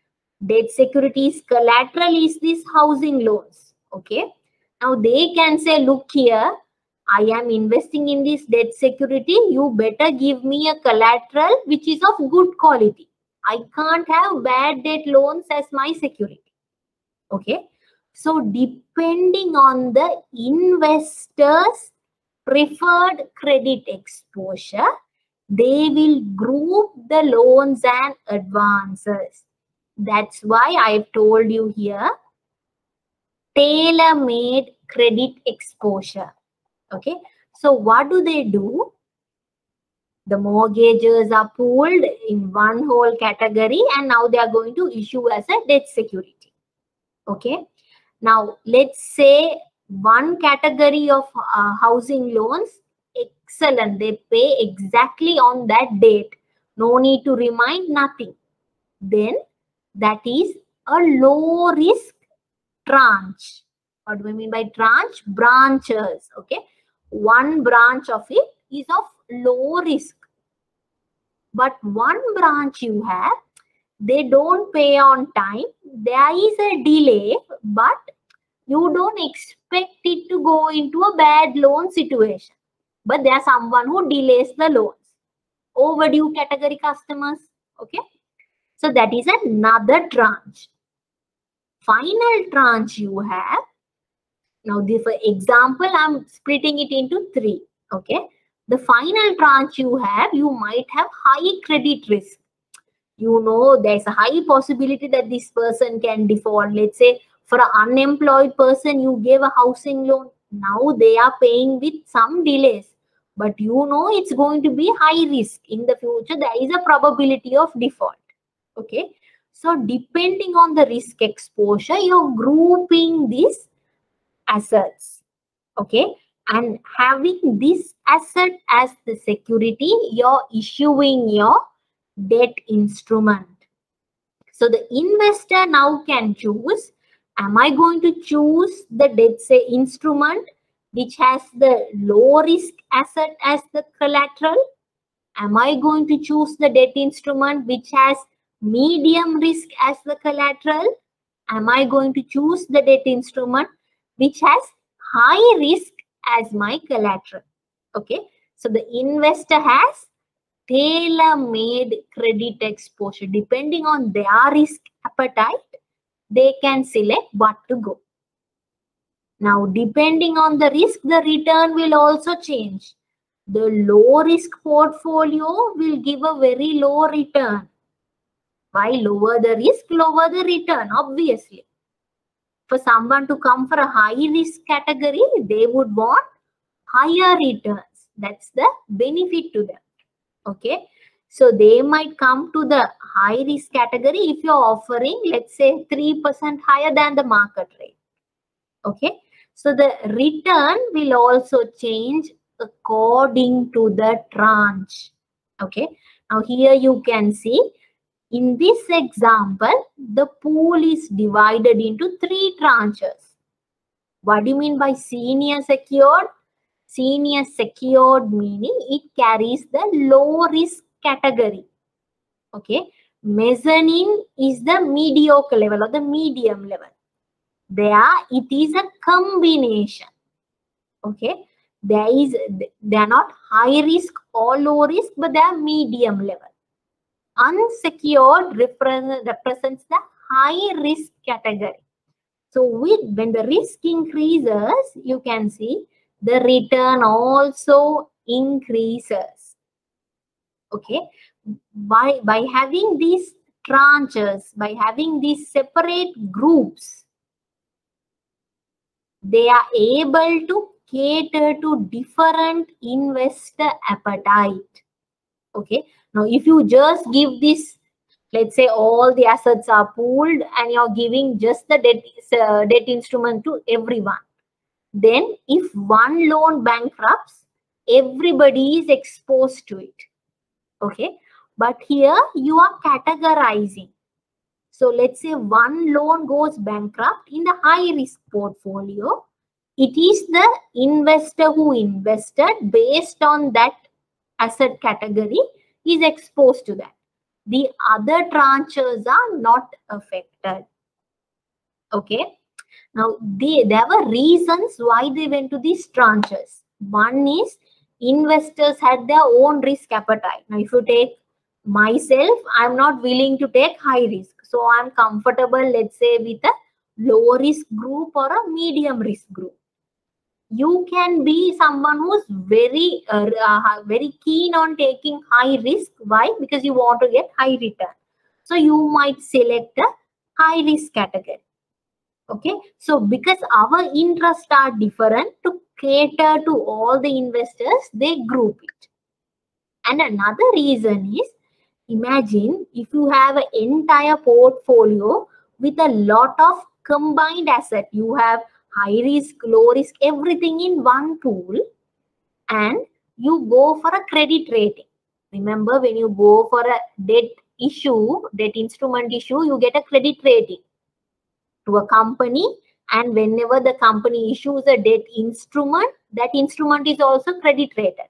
collateral is this housing loans. Okay. Now they can say, look here, I am investing in this debt security. You better give me a collateral which is of good quality. I can't have bad debt loans as my security. Okay. So depending on the investor's preferred credit exposure, they will group the loans and advances. That's why I've told you here, tailor-made credit exposure. Okay. So what do they do? The mortgages are pooled in one whole category and now they are going to issue as a debt security. Okay. Now let's say one category of housing loans, excellent, they pay exactly on that date. No need to remind, nothing. Then that is a low risk tranche. What do we mean by tranche? Branches. Okay. One branch of it is of low risk. But one branch you have, they don't pay on time. There is a delay, but you don't expect it to go into a bad loan situation. But there's someone who delays the loans. Overdue category customers. Okay. So that is another tranche. Final tranche you have. Now, for example, I'm splitting it into 3. Okay. The final tranche you have, you might have high credit risk. You know, there's a high possibility that this person can default. Let's say for an unemployed person, you gave a housing loan. Now they are paying with some delays. But you know it's going to be high risk. In the future, there is a probability of default. Okay. So depending on the risk exposure, you're grouping these assets. Okay. And having this asset as the security, you're issuing your debt instrument. So the investor now can choose, am I going to choose the debt instrument which has the low risk asset as the collateral? Am I going to choose the debt instrument which has medium risk as the collateral? Am I going to choose the debt instrument which has high risk as my collateral? Okay. So the investor has tailor-made credit exposure. Depending on their risk appetite, they can select what to go. Now, depending on the risk, the return will also change. The low risk portfolio will give a very low return. Why? Lower the risk, lower the return, obviously. For someone to come for a high risk category, they would want higher returns. That's the benefit to them. Okay. So they might come to the high risk category if you're offering, let's say, 3% higher than the market rate. Okay. So the return will also change according to the tranche. Okay. Now here you can see, in this example, the pool is divided into 3 tranches. What do you mean by senior secured? Senior secured meaning it carries the low risk category. Okay. Mezzanine is the mediocre level or the medium level. There it is a combination. Okay. They are not high risk or low risk, but they are medium level. Unsecured represents the high risk category. So when the risk increases, you can see the return also increases. Okay. By having these tranches, by having these separate groups, they are able to cater to different investor appetite. Okay. Now, if you just give this, let's say all the assets are pooled and you're giving just the debt instrument to everyone, then if one loan bankrupts, everybody is exposed to it. Okay. But here you are categorizing. So let's say one loan goes bankrupt in the high risk portfolio. It is the investor who invested based on that asset category is exposed to that. The other tranches are not affected. Okay. Now, there were reasons why they went to these tranches. One is investors had their own risk appetite. Now, if you take myself, I'm not willing to take high risk. So, I'm comfortable, let's say, with a low risk group or a medium risk group. You can be someone who's very keen on taking high risk. Why? Because you want to get high return. So, you might select a high risk category. Okay, so because our interests are different, to cater to all the investors, they group it. And another reason is, imagine if you have an entire portfolio with a lot of combined asset. You have high risk, low risk, everything in one pool, and you go for a credit rating. Remember, when you go for a debt instrument issue, you get a credit rating to a company, and whenever the company issues a debt instrument, that instrument is also credit rated.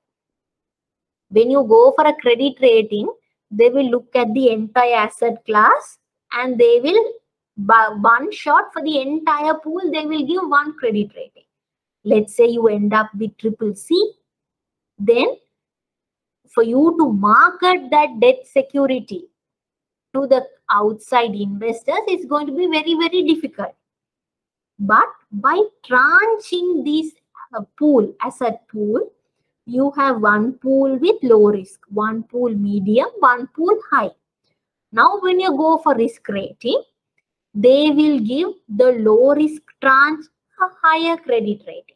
When you go for a credit rating, they will look at the entire asset class and they will, by one shot for the entire pool, they will give one credit rating. Let's say you end up with CCC, then for you to market that debt security to the outside investors is going to be very, very difficult. But by tranching this asset pool, you have one pool with low risk, one pool medium, one pool high. Now, when you go for risk rating, they will give the low risk tranche a higher credit rating.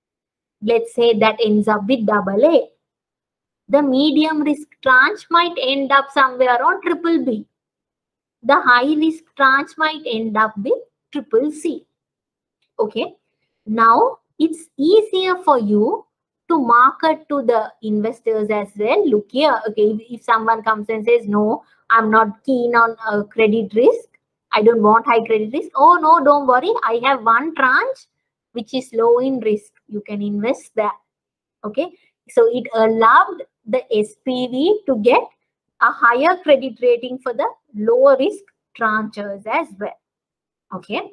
Let's say that ends up with AA. The medium risk tranche might end up somewhere on BBB. The high risk tranche might end up with CCC. Okay. Now, it's easier for you to market to the investors as well. Look here. Okay. If someone comes and says, no, I'm not keen on credit risk, I don't want high credit risk. Oh, no, don't worry. I have one tranche which is low in risk. You can invest there. Okay. So, it allowed the SPV to get a higher credit rating for the lower risk tranches as well. Okay.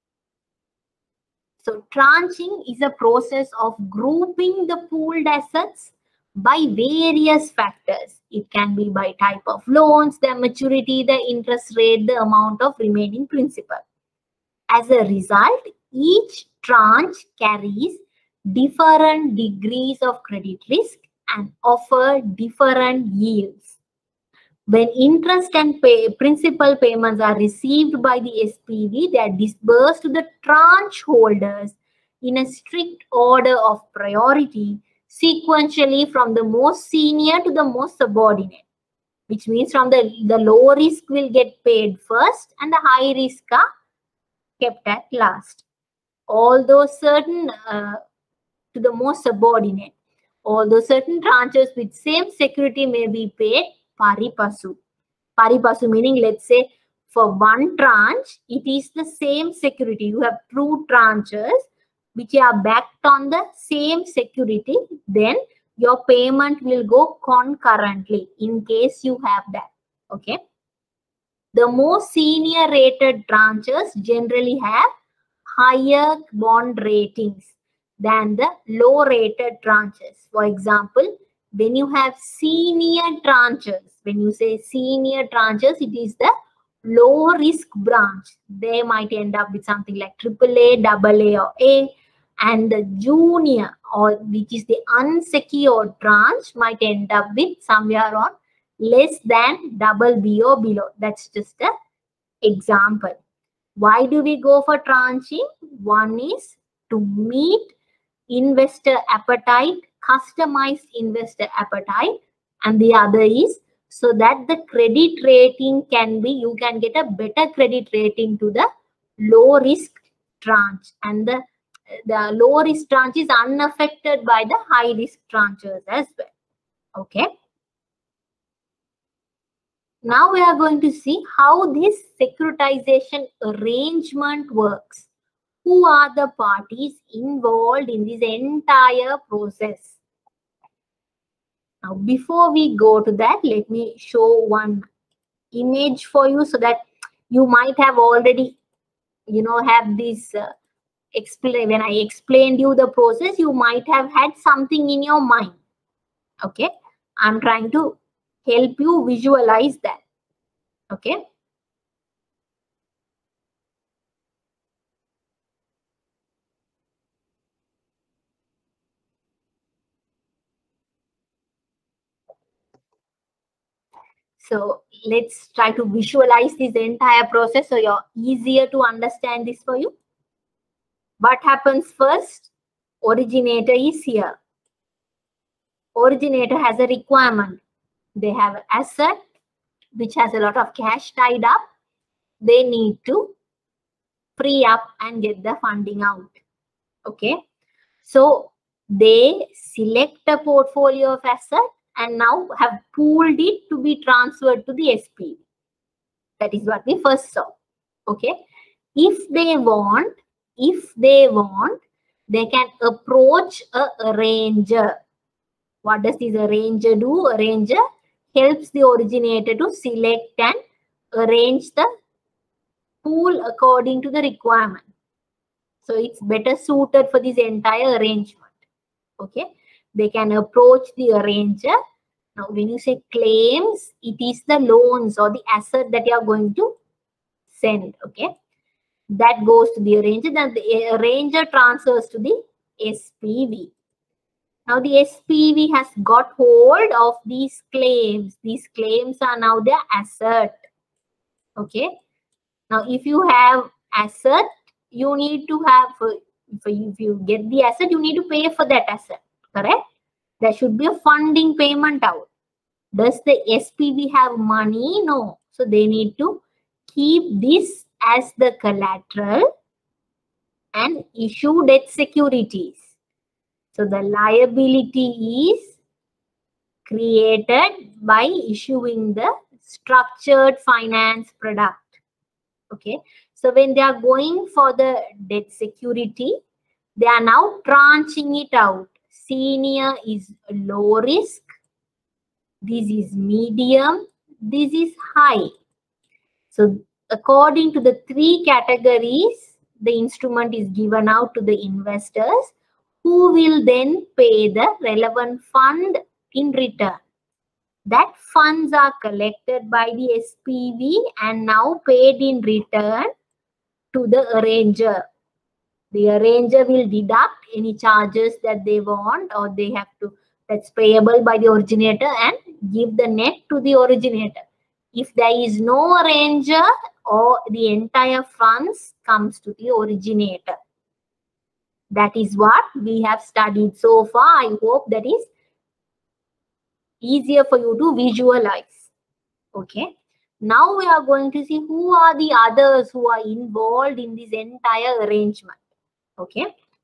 So, tranching is a process of grouping the pooled assets by various factors. It can be by type of loans, the maturity, the interest rate, the amount of remaining principal. As a result, each tranche carries different degrees of credit risk and offer different yields. When interest and principal payments are received by the SPV, they are disbursed to the tranche holders in a strict order of priority, sequentially from the most senior to the most subordinate, which means from the low risk will get paid first and the high risk are kept at last. Although certain to the most subordinate, although certain tranches with same security may be paid pari passu. Pari passu meaning, let's say, for one tranche, it is the same security. You have two tranches which are backed on the same security. Then your payment will go concurrently in case you have that. Okay. The most senior rated tranches generally have higher bond ratings than the low rated tranches. For example, when you have senior tranches, when you say senior tranches, it is the low risk branch. They might end up with something like AAA, AA or A, and the junior, or which is the unsecured tranche, might end up with somewhere on less than double B or below. That's just an example. Why do we go for tranching? One is to meet investor appetite, customized investor appetite, and the other is so that the credit rating can be, you can get a better credit rating to the low risk tranche, and the low risk tranche is unaffected by the high risk tranches as well. Okay. Now we are going to see how this securitization arrangement works. Who are the parties involved in this entire process? Now, before we go to that, let me show one image for you so that you might have already, have this explain. When I explained you the process, you might have had something in your mind. Okay, I'm trying to help you visualize that. Okay. So let's try to visualize this entire process so you're easier to understand this for you. What happens first? Originator is here. Originator has a requirement. They have an asset which has a lot of cash tied up. They need to free up and get the funding out. Okay. So they select a portfolio of asset and now have pooled it to be transferred to the SPV. That is what we first saw. Okay. If they want, they can approach a arranger. What does this arranger do? Arranger helps the originator to select and arrange the pool according to the requirement. So it's better suited for this entire arrangement. Okay. They can approach the arranger. Now, when you say claims, it is the loans or the asset that you are going to send. Okay. That goes to the arranger. Then the arranger transfers to the SPV. Now the SPV has got hold of these claims. These claims are now their asset. Okay. Now if you have asset, you need to have, if you get the asset, you need to pay for that asset. Correct? There should be a funding payment out. Does the SPV have money? No. So they need to keep this as the collateral and issue debt securities. So the liability is created by issuing the structured finance product. Okay. So when they are going for the debt security, they are now tranching it out. Senior is low risk. This is medium. This is high. So according to the three categories, the instrument is given out to the investors, who will then pay the relevant fund in return. That funds are collected by the SPV and now paid in return to the arranger. The arranger will deduct any charges that they want or they have to, that's payable by the originator, and give the net to the originator. If there is no arranger, or the entire funds comes to the originator. That is what we have studied so far. I hope that is easier for you to visualize. Okay. Now we are going to see who are the others who are involved in this entire arrangement. Okay.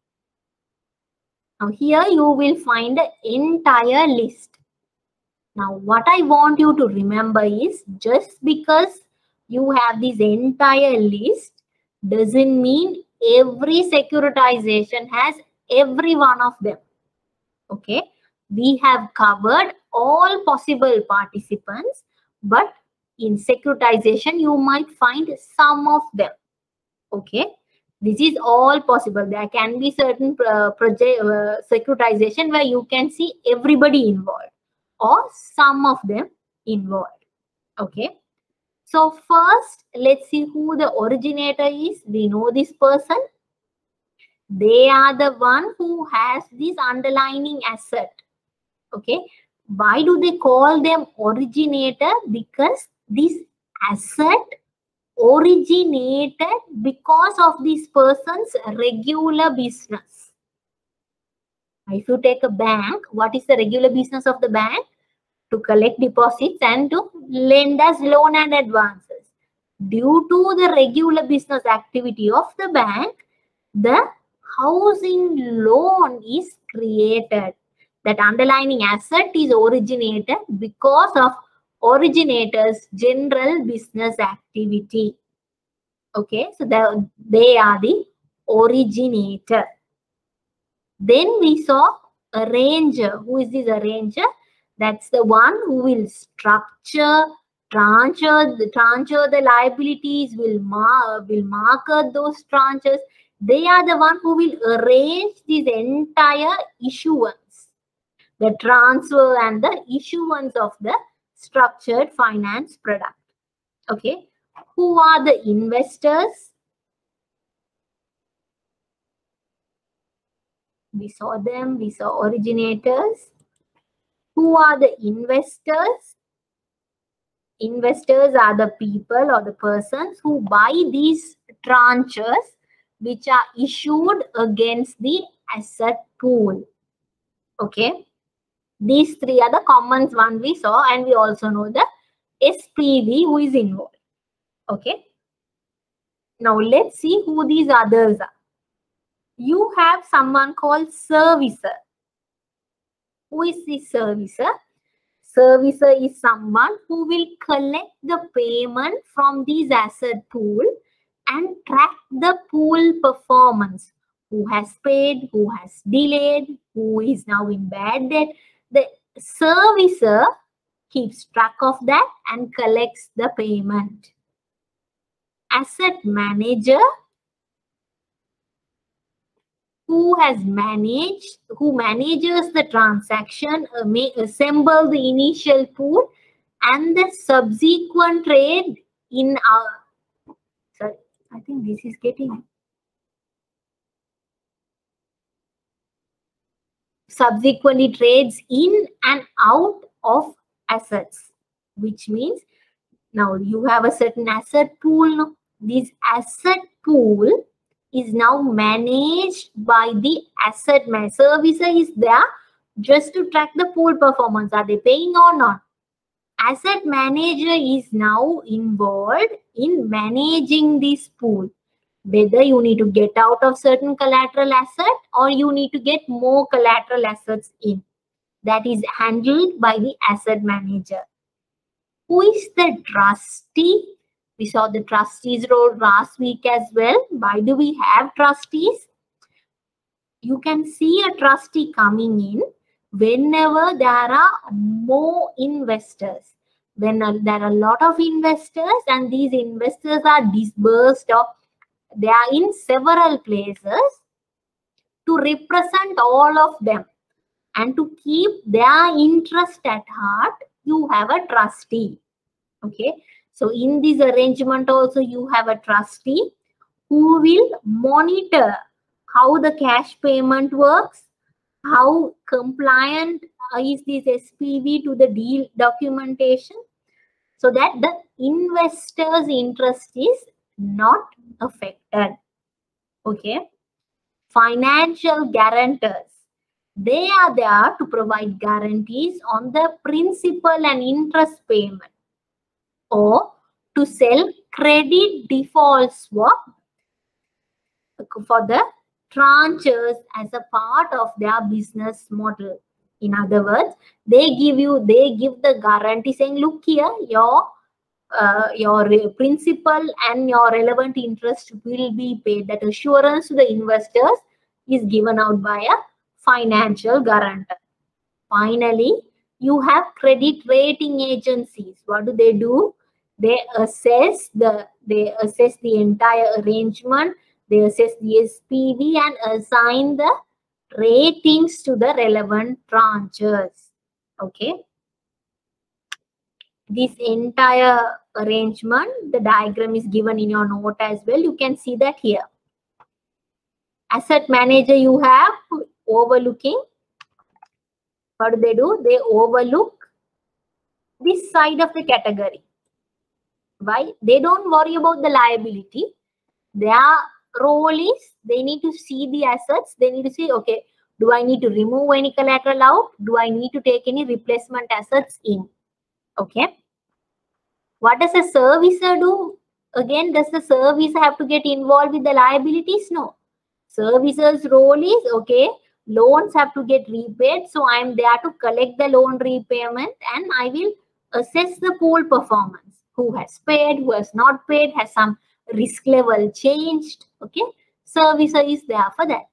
Now here you will find the entire list. Now what I want you to remember is, just because you have this entire list doesn't mean every securitization has every one of them. Okay. We have covered all possible participants, but in securitization, you might find some of them. Okay. This is all possible. There can be certain securitization where you can see everybody involved or some of them involved. Okay. So first, let's see who the originator is. We know this person. They are the one who has this underlying asset. Okay. Why do they call them originator? Because this asset originated because of this person's regular business. If you take a bank, what is the regular business of the bank? To collect deposits and to lend us loan and advances. Due to the regular business activity of the bank, the housing loan is created. That underlying asset is originated because of originator's general business activity. Okay, so they are the originator. Then we saw arranger. Who is this arranger? That's the one who will structure, transfer the liabilities, will market those tranches. They are the one who will arrange this entire issuance, the transfer and the issuance of the structured finance product. Okay, who are the investors? We saw them, we saw originators. Who are the investors? Investors are the people or the persons who buy these tranches which are issued against the asset pool. Okay. These three are the common ones we saw, and we also know the SPV who is involved. Okay. Now let's see who these others are. You have someone called servicer. Who is this servicer? Servicer is someone who will collect the payment from these asset pool and track the pool performance. Who has paid, who has delayed, who is now in bad debt. The servicer keeps track of that and collects the payment. Asset manager, who manages the transaction, may assemble the initial pool and the subsequent trade in our, sorry, I think this is getting subsequently trades in and out of assets, which means now you have a certain asset pool. This asset pool is now managed by the asset manager. Servicer is there just to track the pool performance. Are they paying or not? Asset manager is now involved in managing this pool. Whether you need to get out of certain collateral asset or you need to get more collateral assets in. That is handled by the asset manager. Who is the trustee? We saw the trustees role last week as well. Why do we have trustees? You can see a trustee coming in whenever there are more investors. When there are a lot of investors and these investors are disbursed or they are in several places, to represent all of them and to keep their interest at heart, you have a trustee. Okay. So in this arrangement also you have a trustee who will monitor how the cash payment works, how compliant is this SPV to the deal documentation, so that the investor's interest is not affected. Okay. Financial guarantors. They are there to provide guarantees on the principal and interest payment or to sell credit default swap for the tranches as a part of their business model. In other words, they give the guarantee saying, look here, your principal and your relevant interest will be paid. That assurance to the investors is given out by a financial guarantor. Finally, you have credit rating agencies. What do? They assess the entire arrangement. They assess the SPV and assign the ratings to the relevant tranches. Okay. This entire arrangement, the diagram is given in your note as well. You can see that here. Asset manager you have overlooking What do? They overlook this side of the category. Why? They don't worry about the liability. Their role is they need to see the assets. They need to see, okay, do I need to remove any collateral out? Do I need to take any replacement assets in? Okay. What does a servicer do? Again, does the servicer have to get involved with the liabilities? No. Servicer's role is, okay, loans have to get repaid. So I'm there to collect the loan repayment and I will assess the pool performance. Who has paid, who has not paid, has some risk level changed. Okay. Servicer is there for that.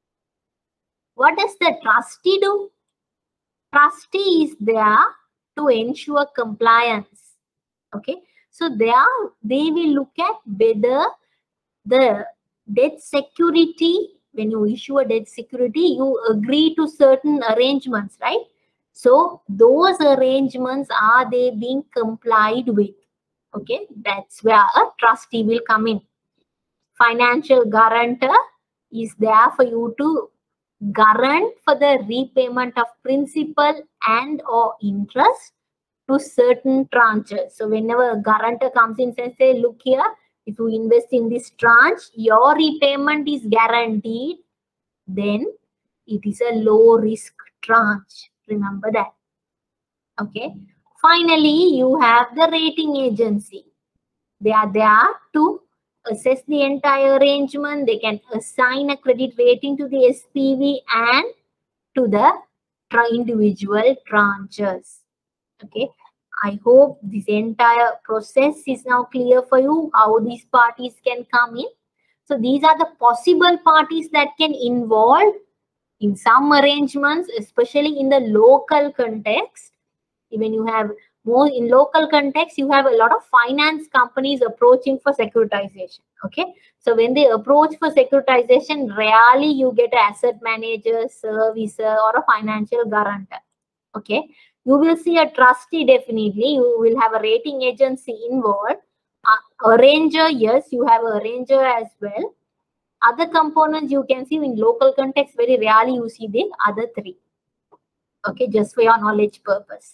What does the trustee do? Trustee is there to ensure compliance. Okay. So they will look at whether the debt security, when you issue a debt security, you agree to certain arrangements, right? So those arrangements, are they being complied with? Okay, that's where a trustee will come in. Financial guarantor is there for you to guarant for the repayment of principal and or interest to certain tranches. So whenever a guarantor comes in and say, look here, if you invest in this tranche, your repayment is guaranteed, then it is a low risk tranche. Remember that. Okay. Finally, you have the rating agency. They are there to assess the entire arrangement. They can assign a credit rating to the SPV and to the individual tranches. Okay. I hope this entire process is now clear for you, how these parties can come in. So these are the possible parties that can involve in some arrangements, especially in the local context. Even you have more in local context, you have a lot of finance companies approaching for securitization. Okay. So when they approach for securitization, rarely you get an asset manager, servicer, or a financial guarantor. Okay. You will see a trustee, definitely. You will have a rating agency involved. Arranger, yes, you have a arranger as well. Other components you can see in local context, very rarely you see the other three. Okay, just for your knowledge purpose.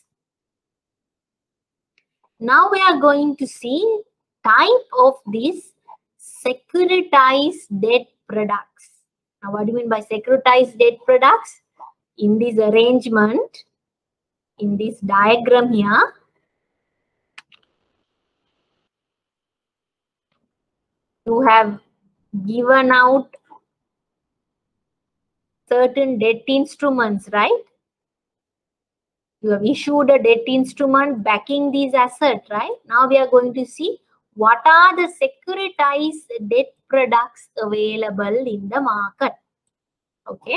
Now we are going to see type of these securitized debt products. Now what do you mean by securitized debt products? In this arrangement, in this diagram here, you have given out certain debt instruments, right? You have issued a debt instrument backing these assets, right? Now we are going to see what are the securitized debt products available in the market. Okay.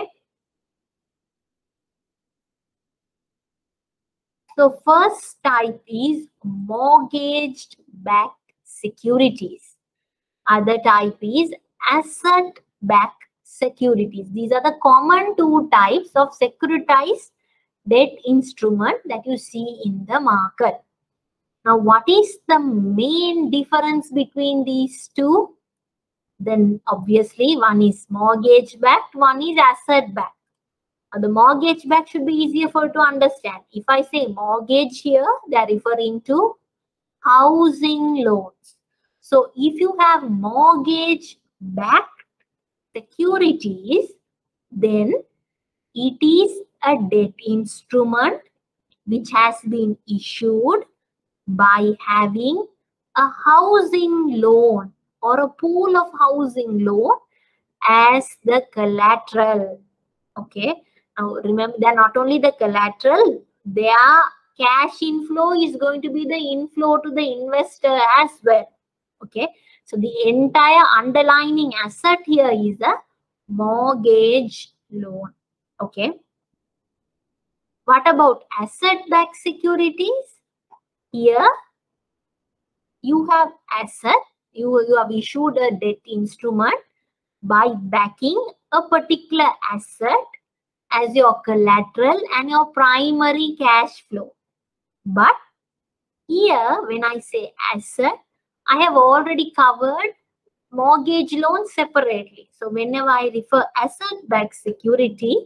So first type is mortgage-backed securities. Other type is asset-backed securities. These are the common two types of securitized debt instrument that you see in the market. Now, what is the main difference between these two? Then obviously one is mortgage-backed, one is asset-backed. The mortgage-backed should be easier for you to understand. If I say mortgage here, they are referring to housing loans. So if you have mortgage-backed securities, then it is a debt instrument which has been issued by having a housing loan or a pool of housing loan as the collateral. Okay. Now remember, they're not only the collateral, their cash inflow is going to be the inflow to the investor as well. Okay. So the entire underlying asset here is a mortgage loan. Okay. What about asset-backed securities? Here, you have asset, you have issued a debt instrument by backing a particular asset as your collateral and your primary cash flow. But here, when I say asset, I have already covered mortgage loan separately. So whenever I refer asset-backed security,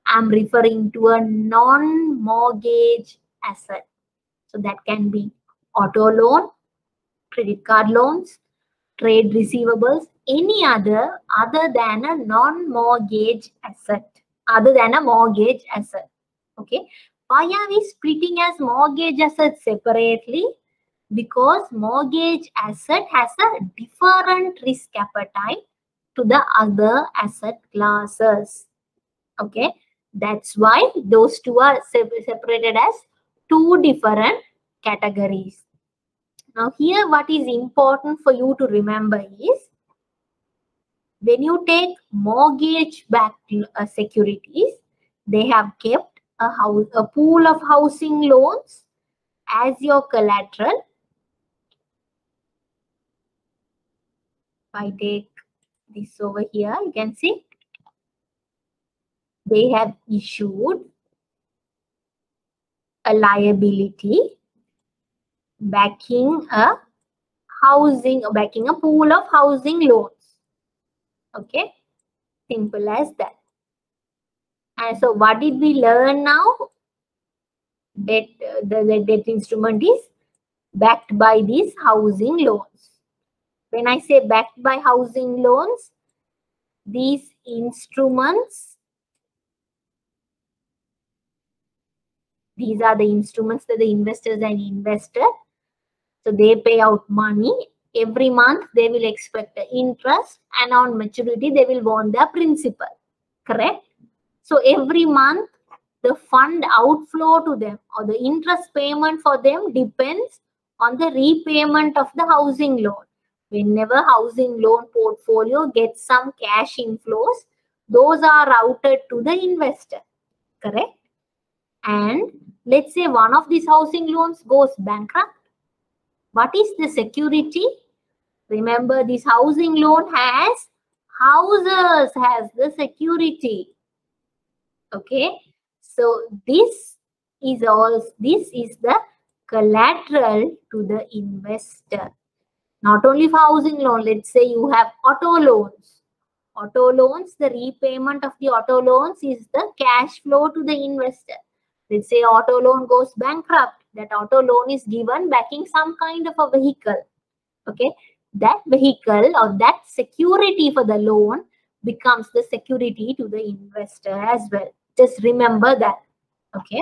I'm referring to a non-mortgage asset. So that can be auto loan, credit card loans, trade receivables, any other than a non-mortgage asset, other than a mortgage asset. Okay. Why are we splitting as mortgage assets separately? Because mortgage asset has a different risk appetite to the other asset classes. Okay. That's why those two are separated as two different categories. Now here what is important for you to remember is, when you take mortgage-backed securities, they have kept a pool of housing loans as your collateral. If I take this over here, you can see they have issued a liability backing a pool of housing loans. Okay, simple as that. And so what did we learn now? Debt, the debt instrument is backed by these housing loans. When I say backed by housing loans, these instruments, these are the instruments that the investors and investor. So they pay out money. Every month they will expect the interest, and on maturity they will want their principal. Correct? So every month the fund outflow to them or the interest payment for them depends on the repayment of the housing loan. Whenever housing loan portfolio gets some cash inflows, those are routed to the investor. Correct? And let's say one of these housing loans goes bankrupt. What is the security? Remember, this housing loan has houses, has the security. Okay, so this is the collateral to the investor. Not only for housing loan, let's say you have auto loans. Auto loans, the repayment of the auto loans is the cash flow to the investor. Let's say auto loan goes bankrupt. That auto loan is given backing some kind of a vehicle. Okay, that vehicle or that security for the loan becomes the security to the investor as well. Just remember that. Okay.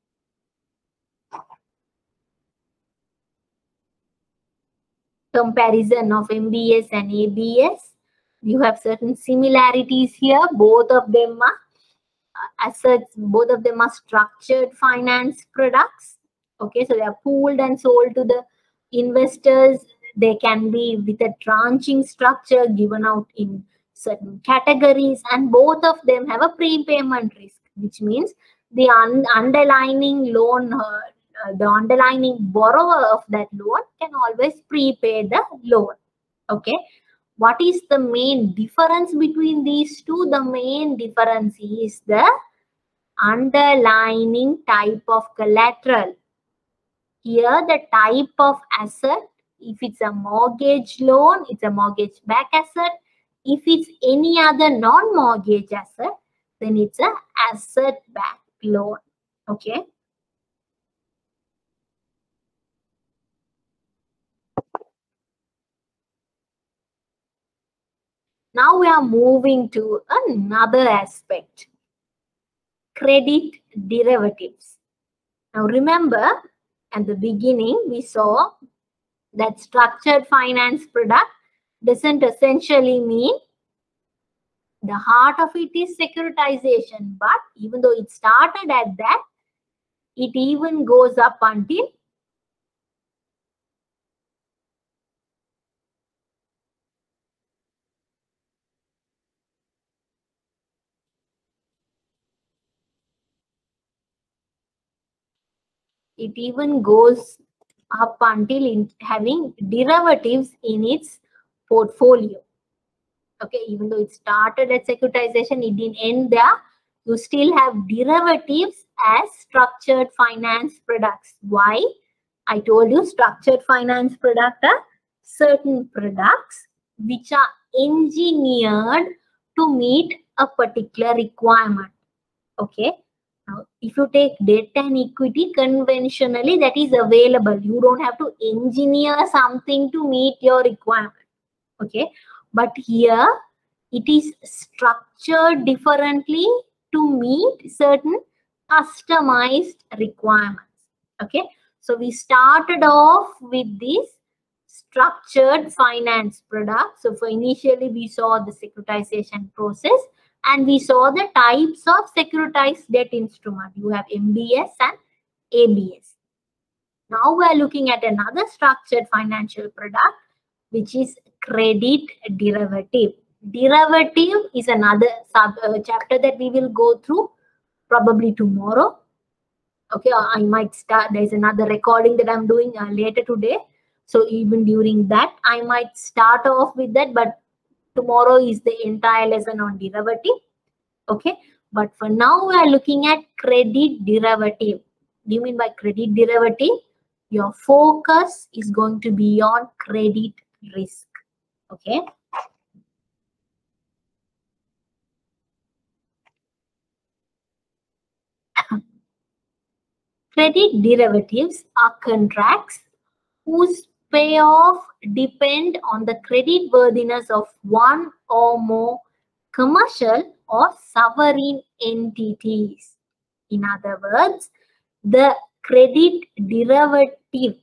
Comparison of MBS and ABS. You have certain similarities here. Both of them are assets, both of them are structured finance products. Okay, so they are pooled and sold to the investors. They can be with a tranching structure given out in certain categories, and both of them have a prepayment risk, which means the underlying loan, the underlying borrower of that loan can always prepay the loan. Okay. What is the main difference between these two? The main difference is the underlying type of collateral. Here, the type of asset, if it's a mortgage loan, it's a mortgage-backed asset. If it's any other non-mortgage asset, then it's an asset-backed loan. Okay. Now we are moving to another aspect. Credit derivatives. Now remember, at the beginning, we saw that structured finance product doesn't essentially mean the heart of it is securitization. But even though it started at that, it even goes up until having derivatives in its portfolio. Okay, even though it started at securitization, it didn't end there. You still have derivatives as structured finance products. Why? I told you structured finance products are certain products which are engineered to meet a particular requirement. Okay. Now, if you take debt and equity, conventionally that is available. You don't have to engineer something to meet your requirement. Okay. But here it is structured differently to meet certain customized requirements. Okay. So we started off with this structured finance product. So for initially we saw the securitization process and we saw the types of securitized debt instrument. You have MBS and ABS. Now we are looking at another structured financial product, which is credit derivative. Derivative is another chapter that we will go through probably tomorrow. Okay, I might start. There's another recording that I'm doing later today. So even during that, I might start off with that, but tomorrow is the entire lesson on derivative. Okay, but for now we are looking at credit derivative. Do you mean by credit derivative? Your focus is going to be on credit risk. Okay. Credit derivatives are contracts whose payoff depend on the credit worthiness of one or more commercial or sovereign entities. In other words, the credit derivative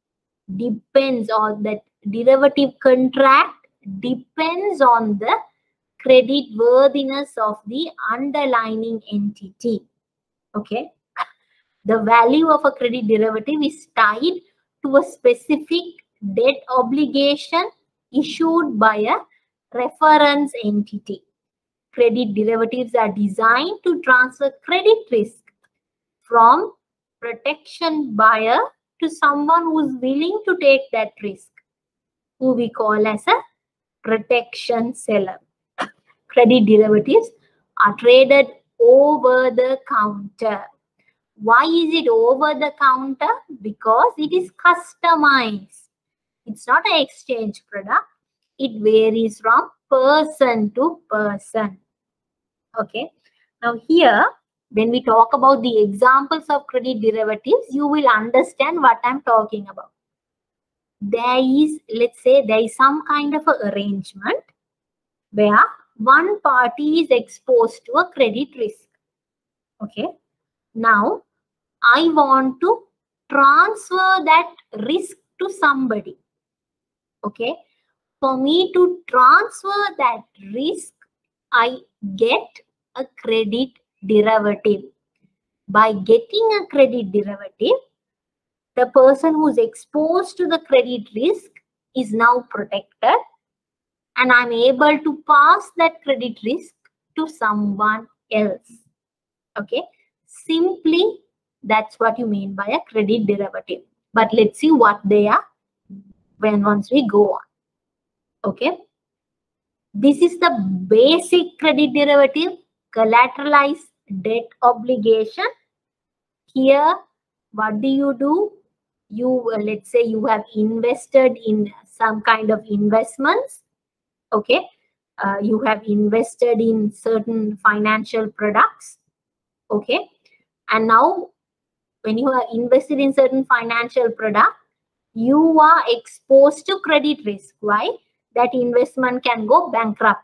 depends on that derivative contract depends on the credit worthiness of the underlying entity. Okay. The value of a credit derivative is tied to a specific debt obligation issued by a reference entity. Credit derivatives are designed to transfer credit risk from protection buyer to someone who is willing to take that risk, who we call as a protection seller. Credit derivatives are traded over the counter. Why is it over the counter? Because it is customized. It's not an exchange product. It varies from person to person. Okay. Now here, when we talk about the examples of credit derivatives, you will understand what I'm talking about. There is, let's say, there is some kind of an arrangement where one party is exposed to a credit risk. Okay. Now, I want to transfer that risk to somebody. Okay. For me to transfer that risk, I get a credit derivative. By getting a credit derivative, the person who's exposed to the credit risk is now protected, and I'm able to pass that credit risk to someone else. Okay. Simply, that's what you mean by a credit derivative. But let's see what they are once we go on. Okay. This is the basic credit derivative, collateralized debt obligation. Here, what do? You, let's say you have invested in some kind of investments. Okay. You have invested in certain financial products. Okay. And now, when you are invested in certain financial product, you are exposed to credit risk. Why? That investment can go bankrupt.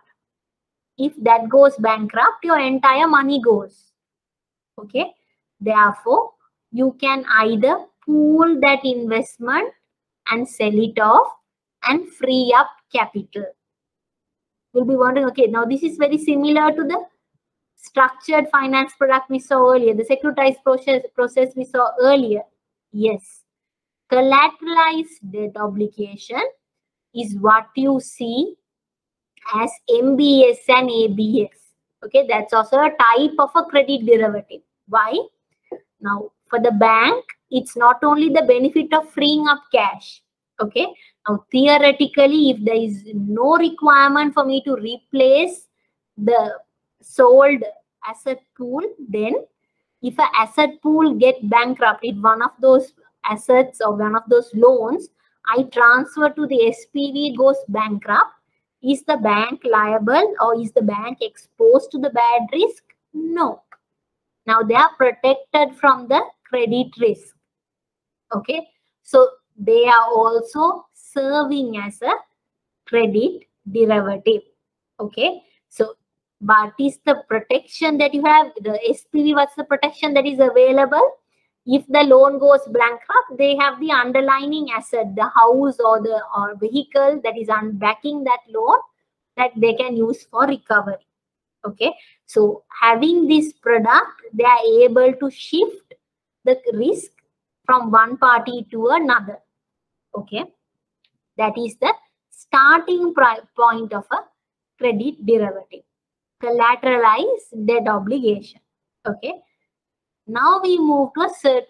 If that goes bankrupt, your entire money goes. Okay. Therefore, you can either pool that investment and sell it off and free up capital. You'll be wondering, okay, now this is very similar to the structured finance product we saw earlier, the securitized process we saw earlier. Yes. Collateralized debt obligation is what you see as MBS and ABS. Okay, that's also a type of a credit derivative. Why? Now, for the bank, it's not only the benefit of freeing up cash. Okay, now theoretically, if there is no requirement for me to replace the sold asset pool, then if an asset pool get bankrupt, if one of those assets or one of those loans I transfer to the SPV goes bankrupt, is the bank liable or is the bank exposed to the bad risk? No. Now they are protected from the credit risk. Okay, so they are also serving as a credit derivative. Okay, so what is the protection that you have? The SPV, what's the protection that is available? If the loan goes bankrupt, they have the underlying asset, the house or the vehicle that is backing that loan, that they can use for recovery. Okay, so having this product, they are able to shift the risk from one party to another. Okay, that is the starting point of a credit derivative, collateralized debt obligation. Okay, now we move to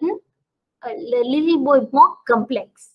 a little bit more complex,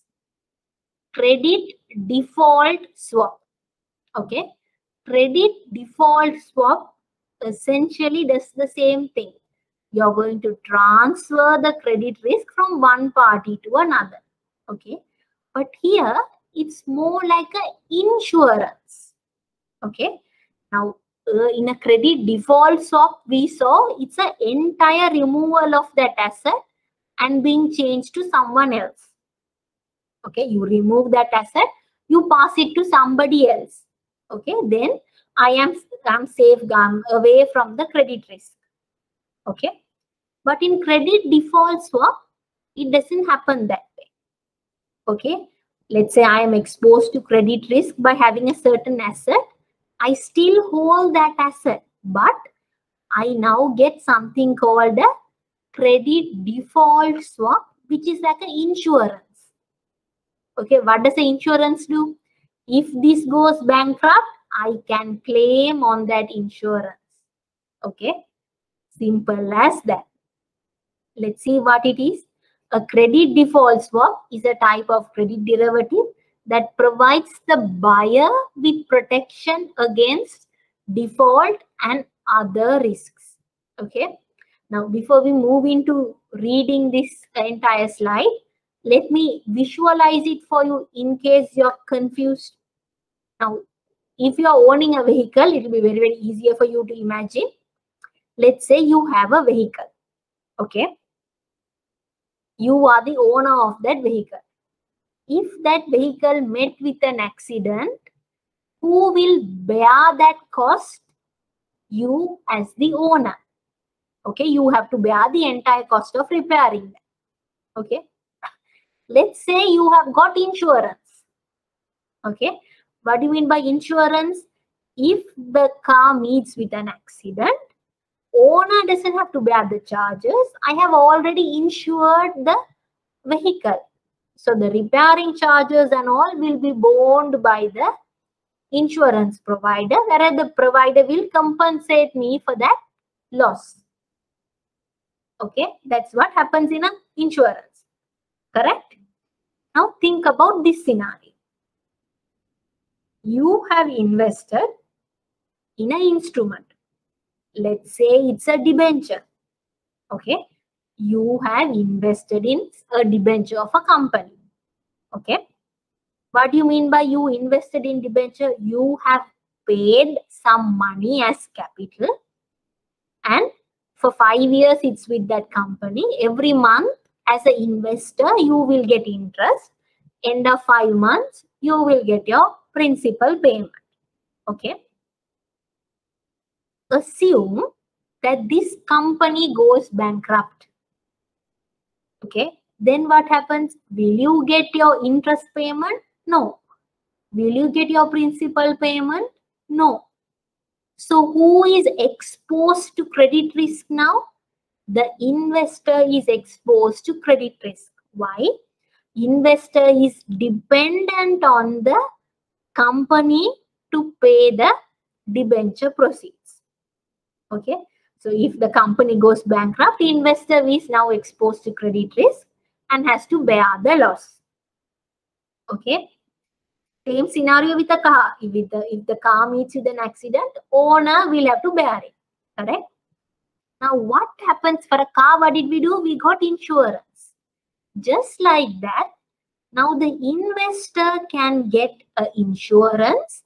credit default swap. Okay, credit default swap essentially does the same thing. You're going to transfer the credit risk from one party to another. Okay, but here it's more like an insurance. Okay, now in a credit default swap, we saw it's an entire removal of that asset and being changed to someone else. Okay, you remove that asset, you pass it to somebody else. Okay, then I'm safe, I'm away from the credit risk. Okay, but in credit default swap, it doesn't happen that way. Okay, let's say I am exposed to credit risk by having a certain asset. I still hold that asset, but I now get something called a credit default swap, which is like an insurance. Okay, what does the insurance do? If this goes bankrupt, I can claim on that insurance. Okay, simple as that. Let's see what it is. A credit default swap is a type of credit derivative that provides the buyer with protection against default and other risks. Okay, now before we move into reading this entire slide, let me visualize it for you in case you're confused. Now, if you are owning a vehicle, it will be very, very easier for you to imagine. Let's say you have a vehicle. Okay, you are the owner of that vehicle. If that vehicle met with an accident, who will bear that cost? You as the owner. Okay, you have to bear the entire cost of repairing that. Okay, let's say you have got insurance. Okay, what do you mean by insurance? If the car meets with an accident, owner doesn't have to bear the charges. I have already insured the vehicle. So the repairing charges and all will be borne by the insurance provider, whereas the provider will compensate me for that loss. Okay, that's what happens in an insurance. Correct? Now think about this scenario. You have invested in an instrument. Let's say it's a debenture. Okay, you have invested in a debenture of a company. Okay, what do you mean by you invested in debenture? You have paid some money as capital, and for 5 years it's with that company. Every month as an investor you will get interest. End of 5 months you will get your principal payment. Okay, assume that this company goes bankrupt. Okay, then what happens? Will you get your interest payment? No. Will you get your principal payment? No. So who is exposed to credit risk now? The investor is exposed to credit risk. Why? Investor is dependent on the company to pay the debenture proceeds. Okay, so if the company goes bankrupt, the investor is now exposed to credit risk and has to bear the loss. Okay, same scenario with the car. If the car meets with an accident, owner will have to bear it. Correct? Now what happens for a car? What did we do? We got insurance. Just like that, now the investor can get an insurance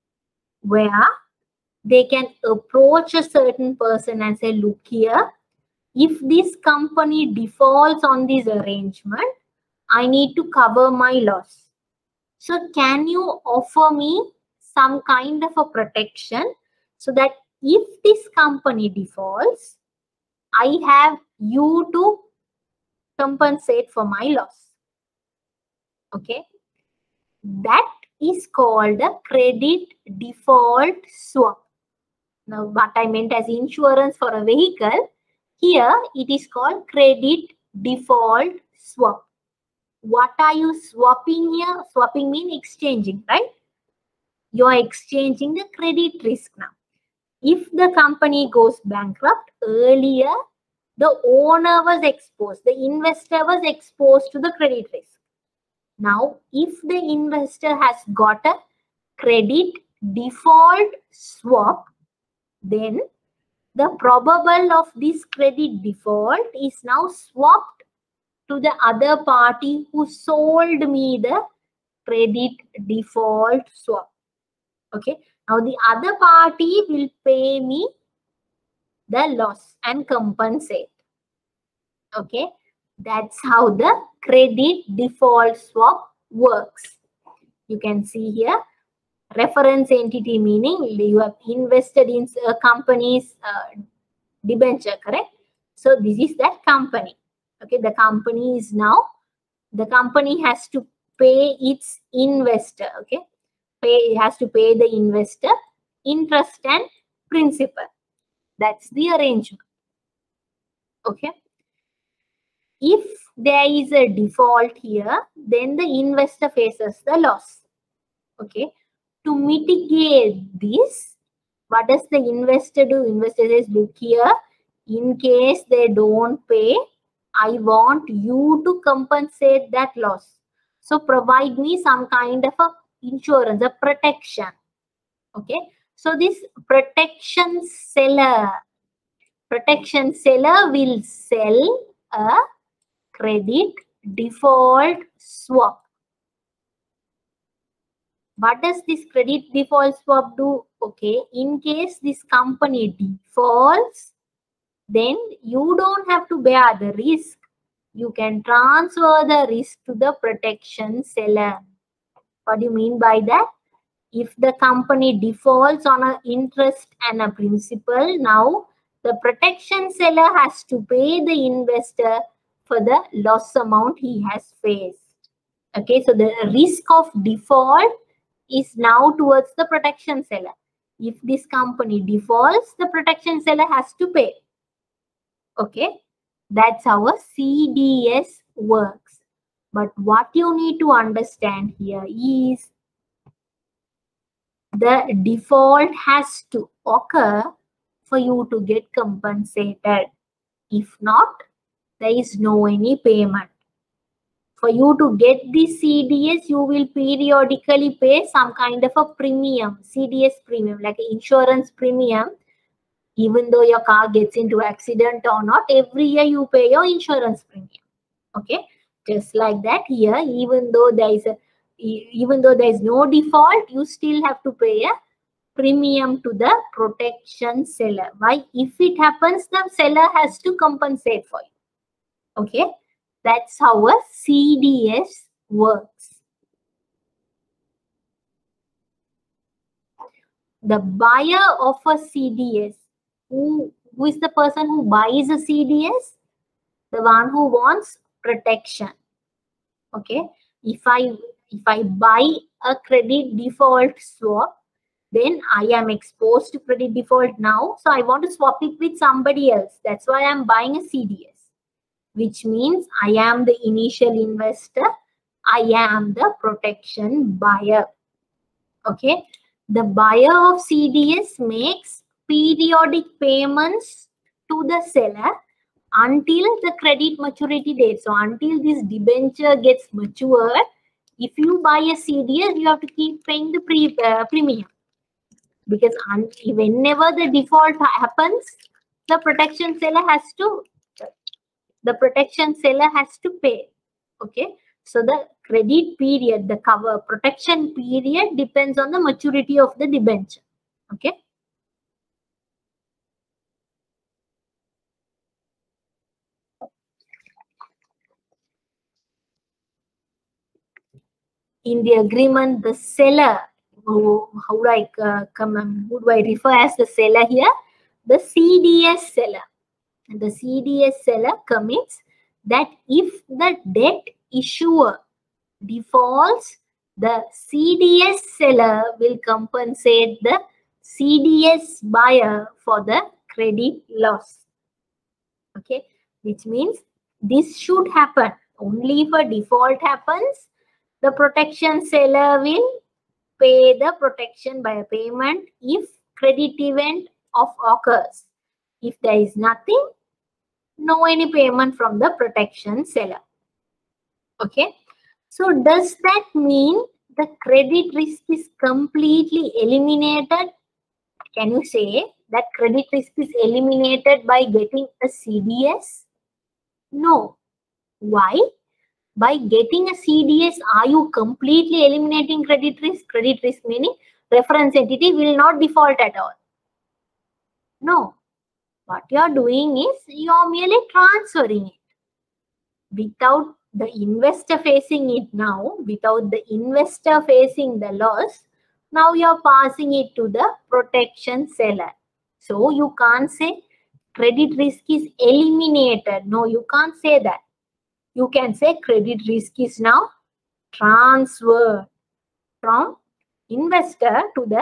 where they can approach a certain person and say, look here, if this company defaults on this arrangement, I need to cover my loss. So can you offer me some kind of a protection so that if this company defaults, I have you to compensate for my loss? Okay. That is called a credit default swap. Now, what I meant as insurance for a vehicle, here it is called credit default swap. What are you swapping here? Swapping means exchanging, right? You are exchanging the credit risk now. If the company goes bankrupt, earlier the owner was exposed, the investor was exposed to the credit risk. Now, if the investor has got a credit default swap, then the probable of this credit default is now swapped to the other party who sold me the credit default swap. Okay. Now the other party will pay me the loss and compensate. Okay. That's how the credit default swap works. You can see here, reference entity meaning you have invested in a company's debenture, correct? So this is that company. Okay, the company is now, the company has to pay its investor. Okay, it has to pay the investor interest and principal. That's the arrangement. Okay. If there is a default here, then the investor faces the loss. Okay. To mitigate this, what does the investor do? Investor says, look here, in case they don't pay, I want you to compensate that loss. So provide me some kind of a insurance, a protection. Okay. So this protection seller will sell a credit default swap. What does this credit default swap do? Okay, in case this company defaults, then you don't have to bear the risk. You can transfer the risk to the protection seller. What do you mean by that? If the company defaults on an interest and a principal, now the protection seller has to pay the investor for the loss amount he has faced. Okay, so the risk of default is now towards the protection seller. If this company defaults, the protection seller has to pay. Okay, that's how a CDS works. But what you need to understand here is the default has to occur for you to get compensated. If not, there is no any payment. For you to get this CDS, you will periodically pay some kind of a premium, CDS premium, like an insurance premium. Even though your car gets into accident or not, every year you pay your insurance premium. Okay, just like that here, even though there is no default, you still have to pay a premium to the protection seller. Why? If it happens, the seller has to compensate for you. Okay, that's how a CDS works. The buyer of a CDS, who is the person who buys a CDS? The one who wants protection. Okay, if I buy a credit default swap, then I am exposed to credit default now. So I want to swap it with somebody else. That's why I'm buying a CDS, which means I am the initial investor. I am the protection buyer. Okay. The buyer of CDS makes periodic payments to the seller until the credit maturity date. So until this debenture gets matured, if you buy a CDS, you have to keep paying the premium. Because whenever the default happens, the protection seller has to pay. Okay, so the credit period, the cover protection period depends on the maturity of the debenture. Okay, In the agreement, the seller, who do I refer as the seller here? The CDS seller. The CDS seller commits that if the debt issuer defaults, the CDS seller will compensate the CDS buyer for the credit loss. Okay, which means this should happen. Only if a default happens, the protection seller will pay the protection by a payment if credit event of occurs. If there is nothing, no any payment from the protection seller. Okay, so does that mean the credit risk is completely eliminated? Can you say that credit risk is eliminated by getting a CDS? No. Why? By getting a CDS, are you completely eliminating credit risk? Credit risk meaning reference entity will not default at all. No. What you are doing is you are merely transferring it. Without the investor facing it now, without the investor facing the loss, now you are passing it to the protection seller. So you can't say credit risk is eliminated. No, you can't say that. You can say credit risk is now transferred from investor to the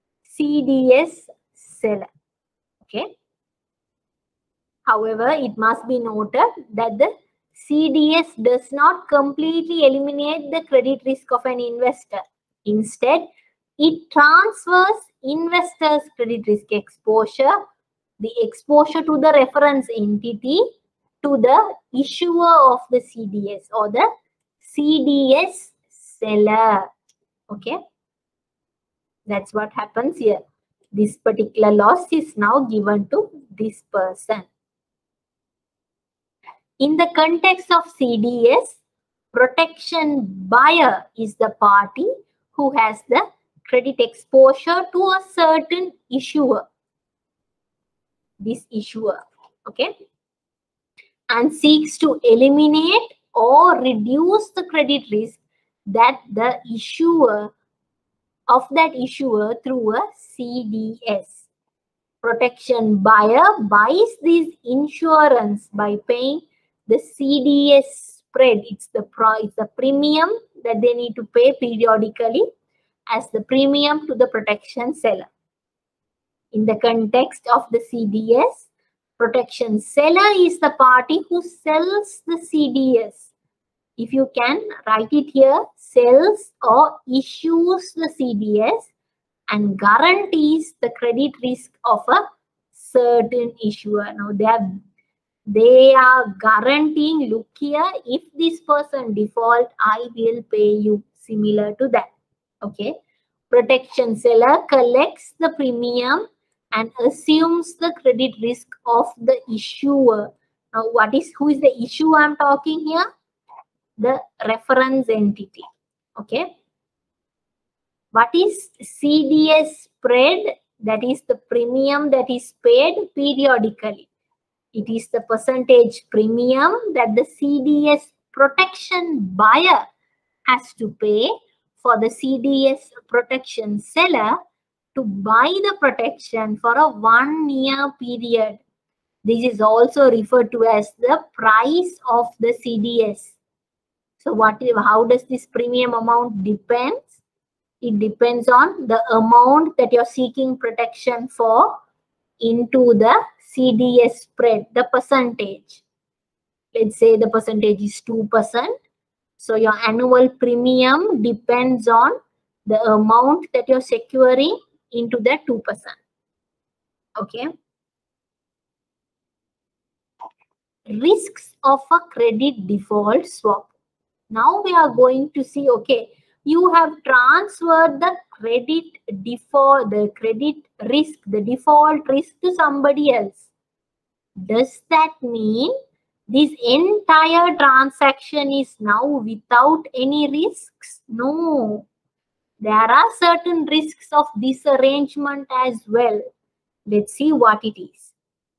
CDS seller. Okay. However, it must be noted that the CDS does not completely eliminate the credit risk of an investor. Instead, it transfers investor's credit risk exposure, the exposure to the reference entity, to the issuer of the CDS or the CDS seller. Okay, that's what happens here. This particular loss is now given to this person. In the context of CDS, protection buyer is the party who has the credit exposure to a certain issuer. This issuer, okay, and seeks to eliminate or reduce the credit risk that the issuer of that issuer through a CDS. Protection buyer buys this insurance by paying the CDS spread. It's the premium that they need to pay periodically as the premium to the protection seller. In the context of the CDS, protection seller is the party who sells the CDS. If you can write it here, sells or issues the CDS and guarantees the credit risk of a certain issuer. Now they are guaranteeing, look here, if this person default, I will pay you, similar to that. Okay. Protection seller collects the premium and assumes the credit risk of the issuer. Now who is the issuer I'm talking here? The reference entity. Okay. What is CDS spread? That is the premium that is paid periodically. It is the percentage premium that the CDS protection buyer has to pay for the CDS protection seller to buy the protection for a 1 year period. This is also referred to as the price of the CDS. So how does this premium amount depends? It depends on the amount that you're seeking protection for into the CDS spread, the percentage. Let's say the percentage is 2%. So your annual premium depends on the amount that you're securing into that 2%. Okay. Risks of a credit default swap. Now we are going to see, okay, you have transferred the credit default, the credit risk, the default risk to somebody else. Does that mean this entire transaction is now without any risks? No. There are certain risks of this arrangement as well. Let's see what it is.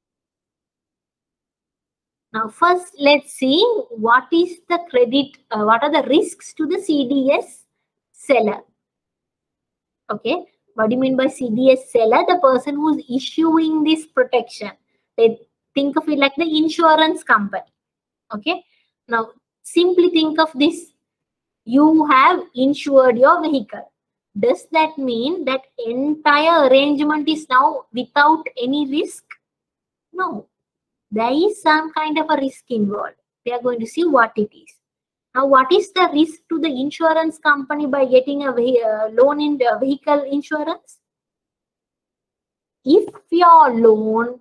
Now first let's see what is the credit, what are the risks to the CDS seller. Okay, what do you mean by CDS seller? The person who's issuing this protection. They think of it like the insurance company. Okay, now simply think of this. You have insured your vehicle. Does that mean that entire arrangement is now without any risk? No, there is some kind of a risk involved. We are going to see what it is. Now, what is the risk to the insurance company by getting a loan in the vehicle insurance? If your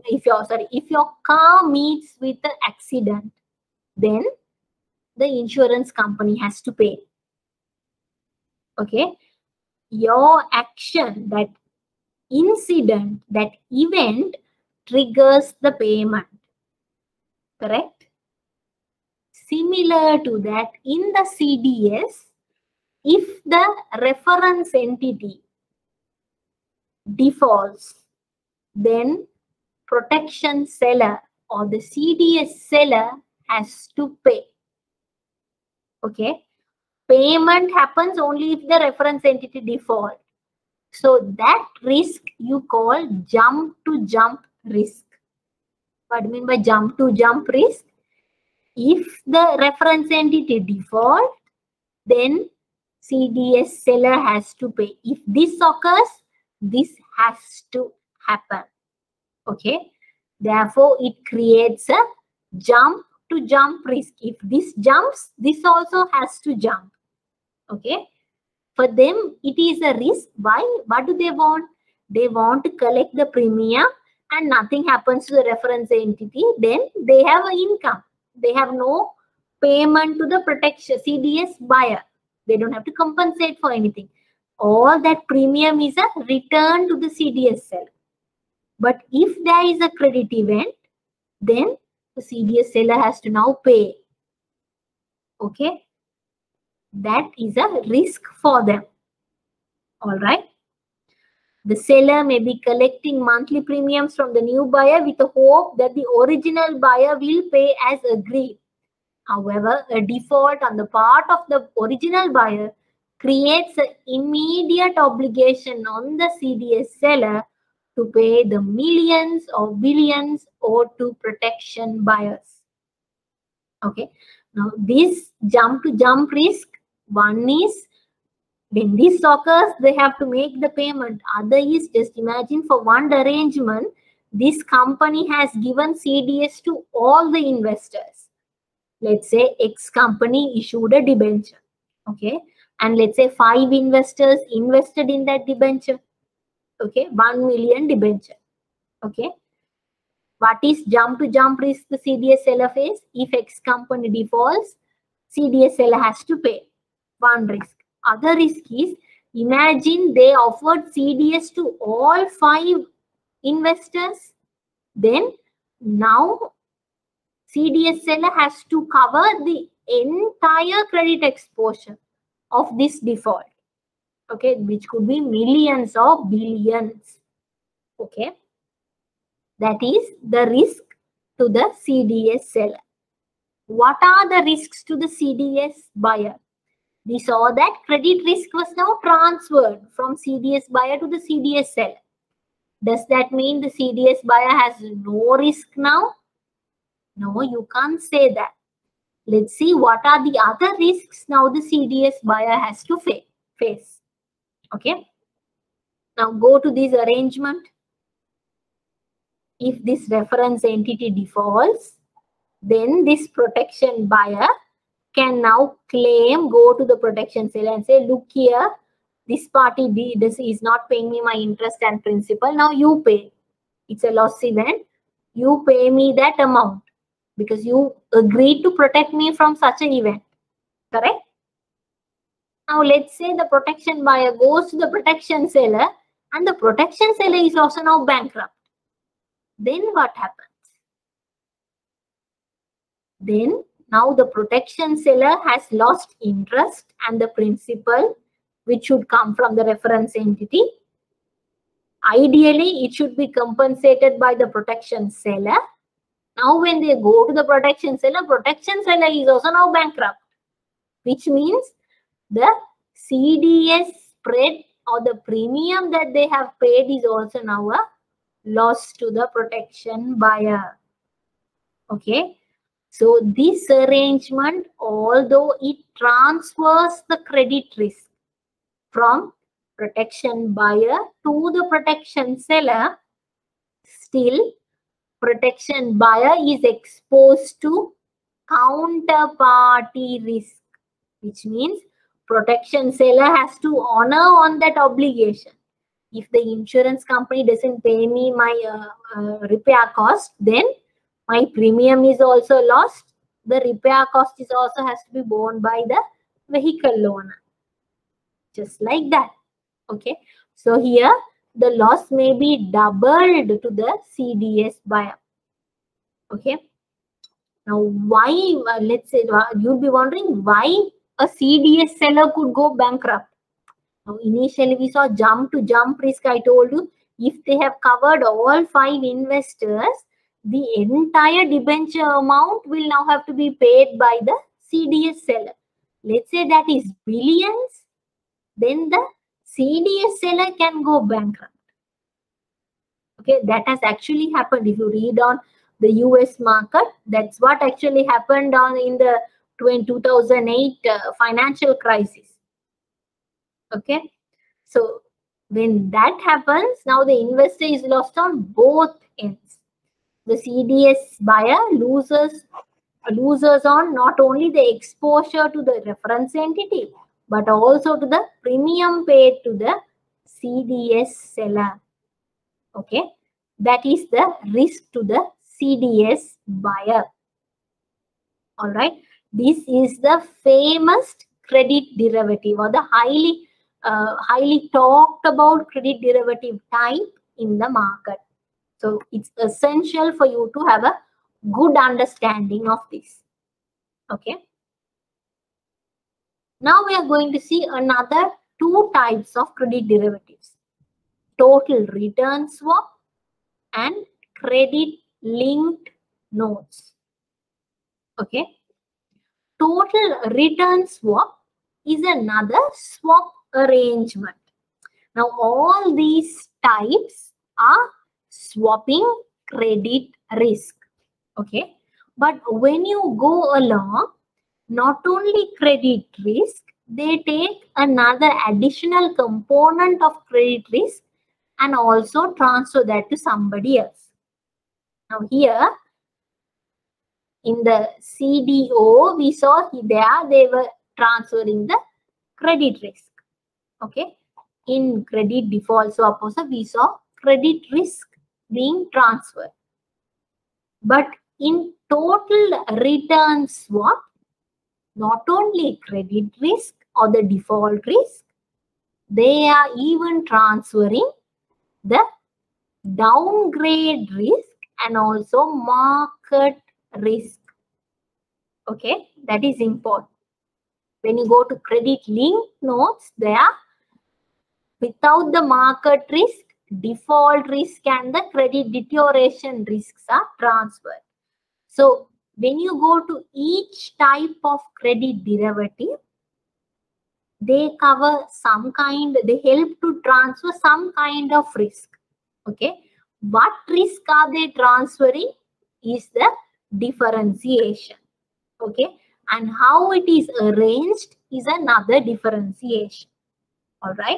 car meets with an accident, then the insurance company has to pay. Okay, your action, that incident, that event triggers the payment. Correct? Similar to that, in the CDS, if the reference entity defaults, then protection seller or the CDS seller has to pay. Okay, payment happens only if the reference entity default. So that risk you call jump to jump risk. What do you mean by jump to jump risk? If the reference entity default, then CDS seller has to pay. If this occurs, this has to happen. Okay, therefore it creates a jump to jump risk. If this jumps, this also has to jump. Okay, for them it is a risk. Why? What do they want? They want to collect the premium and nothing happens to the reference entity. Then they have an income. They have no payment to the protection CDS buyer. They don't have to compensate for anything. All that premium is a return to the CDS seller. But if there is a credit event, then the CDS seller has to now pay. Okay, that is a risk for them. All right. The seller may be collecting monthly premiums from the new buyer with the hope that the original buyer will pay as agreed. However, a default on the part of the original buyer creates an immediate obligation on the CDS seller to pay the millions or billions owed to protection buyers. Okay. Now, this jump to jump risk, one is when this occurs, they have to make the payment. Other is, just imagine, for one arrangement, this company has given CDS to all the investors. Let's say X company issued a debenture. Okay. And let's say 5 investors invested in that debenture. Okay. 1 million debenture. Okay. What is jump to jump risk the CDS seller face? If X company defaults, CDS seller has to pay. One risk. Other risk is, imagine they offered CDS to all 5 investors. Then now CDS seller has to cover the entire credit exposure of this default. Okay, which could be millions or billions. Okay, that is the risk to the CDS seller. What are the risks to the CDS buyer? We saw that credit risk was now transferred from CDS buyer to the CDS seller. Does that mean the CDS buyer has no risk now? No, you can't say that. Let's see what are the other risks now the CDS buyer has to face. Okay. Now go to this arrangement. If this reference entity defaults, then this protection buyer can now claim, go to the protection seller and say, look here, this party this is not paying me my interest and principal. Now you pay. It's a loss event. You pay me that amount because you agreed to protect me from such an event. Correct? Now let's say the protection buyer goes to the protection seller and the protection seller is also now bankrupt. Then what happens? Then now the protection seller has lost interest and the principal, which should come from the reference entity. Ideally, it should be compensated by the protection seller. Now when they go to the protection seller is also now bankrupt, which means the CDS spread or the premium that they have paid is also now a loss to the protection buyer. Okay. So this arrangement, although it transfers the credit risk from protection buyer to the protection seller, still protection buyer is exposed to counterparty risk, which means protection seller has to honor on that obligation. If the insurance company doesn't pay me my repair cost, then my premium is also lost. The repair cost is also has to be borne by the vehicle owner. Just like that. Okay. So here the loss may be doubled to the CDS buyer. Okay. Now why, let's say, you'll be wondering why a CDS seller could go bankrupt. Now initially we saw jump to jump risk. I told you, if they have covered all 5 investors, the entire debenture amount will now have to be paid by the CDS seller. Let's say that is billions, then the CDS seller can go bankrupt. Okay, that has actually happened. If you read on the US market, that's what actually happened in the 2008 financial crisis. Okay, so when that happens, now the investor is lost on both ends. The CDS buyer loses on not only the exposure to the reference entity, but also to the premium paid to the CDS seller. Okay, that is the risk to the CDS buyer. All right, this is the famous credit derivative, or the highly talked about credit derivative type in the market. So it's essential for you to have a good understanding of this. Okay. Now we are going to see another 2 types of credit derivatives: total return swap and credit linked notes. Okay. Total return swap is another swap arrangement. Now all these types are swapping credit risk. Okay. But when you go along, not only credit risk, they take another additional component of credit risk and also transfer that to somebody else. Now here in the CDO, we saw there they were transferring the credit risk. Okay. In credit default swap also, we saw credit risk being transferred. But in total return swap, not only credit risk or the default risk, they are even transferring the downgrade risk and also market risk. Okay, that is important. When you go to credit linked notes, there without the market risk, default risk and the credit deterioration risks are transferred. So when you go to each type of credit derivative, they cover some kind, they help to transfer some kind of risk. Okay, what risk are they transferring is the differentiation. Okay, and how it is arranged is another differentiation. All right.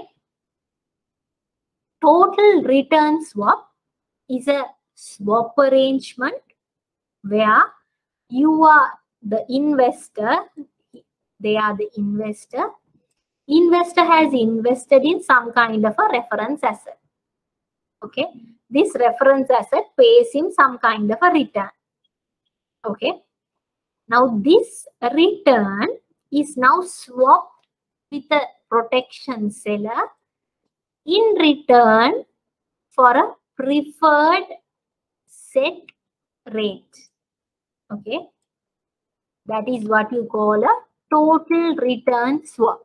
Total return swap is a swap arrangement where you are the investor, they are the investor. Investor has invested in some kind of a reference asset. Okay, this reference asset pays him some kind of a return. Okay, now this return is now swapped with a protection seller in return for a preferred set rate. Okay, that is what you call a total return swap.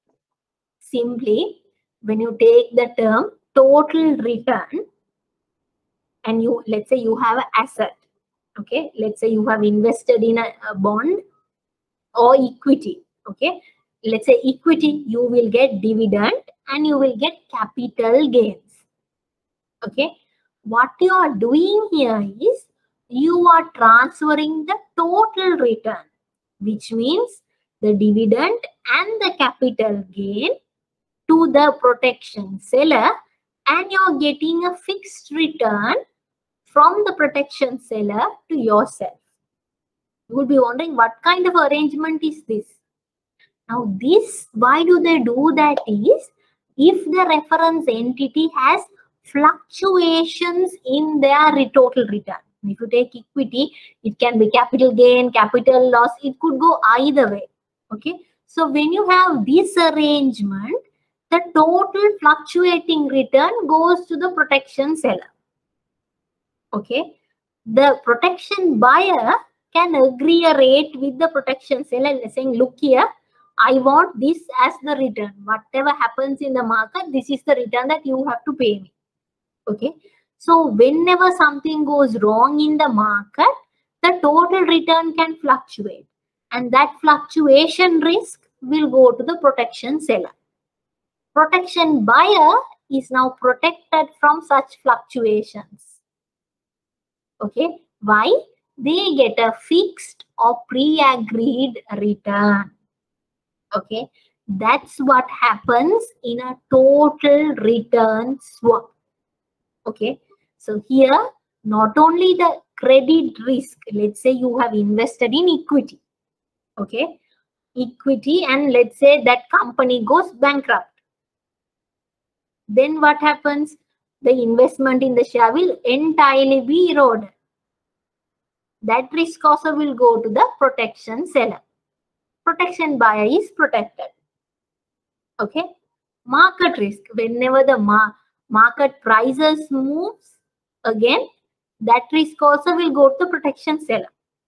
Simply, when you take the term total return, and you, let's say you have an asset. Okay, let's say you have invested in a bond or equity. Okay, let's say equity, you will get dividend and you will get capital gains. Okay, what you are doing here is you are transferring the total return, which means the dividend and the capital gain to the protection seller, and you're getting a fixed return from the protection seller to yourself. You would be wondering, what kind of arrangement is this? Now this, why do they do that is, if the reference entity has fluctuations in their total return. If you take equity, it can be capital gain, capital loss, it could go either way. Okay, so when you have this arrangement, the total fluctuating return goes to the protection seller. Okay, the protection buyer can agree a rate with the protection seller, saying, look here, I want this as the return. Whatever happens in the market, this is the return that you have to pay me. Okay, so whenever something goes wrong in the market, the total return can fluctuate, and that fluctuation risk will go to the protection seller. Protection buyer is now protected from such fluctuations. Okay, why? They get a fixed or pre-agreed return. Okay, that's what happens in a total return swap. Okay, so here not only the credit risk, let's say you have invested in equity. Okay, equity, and let's say that company goes bankrupt. Then what happens? The investment in the share will entirely be eroded. That risk also will go to the protection seller. Protection buyer is protected. Okay, market risk, whenever the market prices moves, again that risk also will go to the protection seller.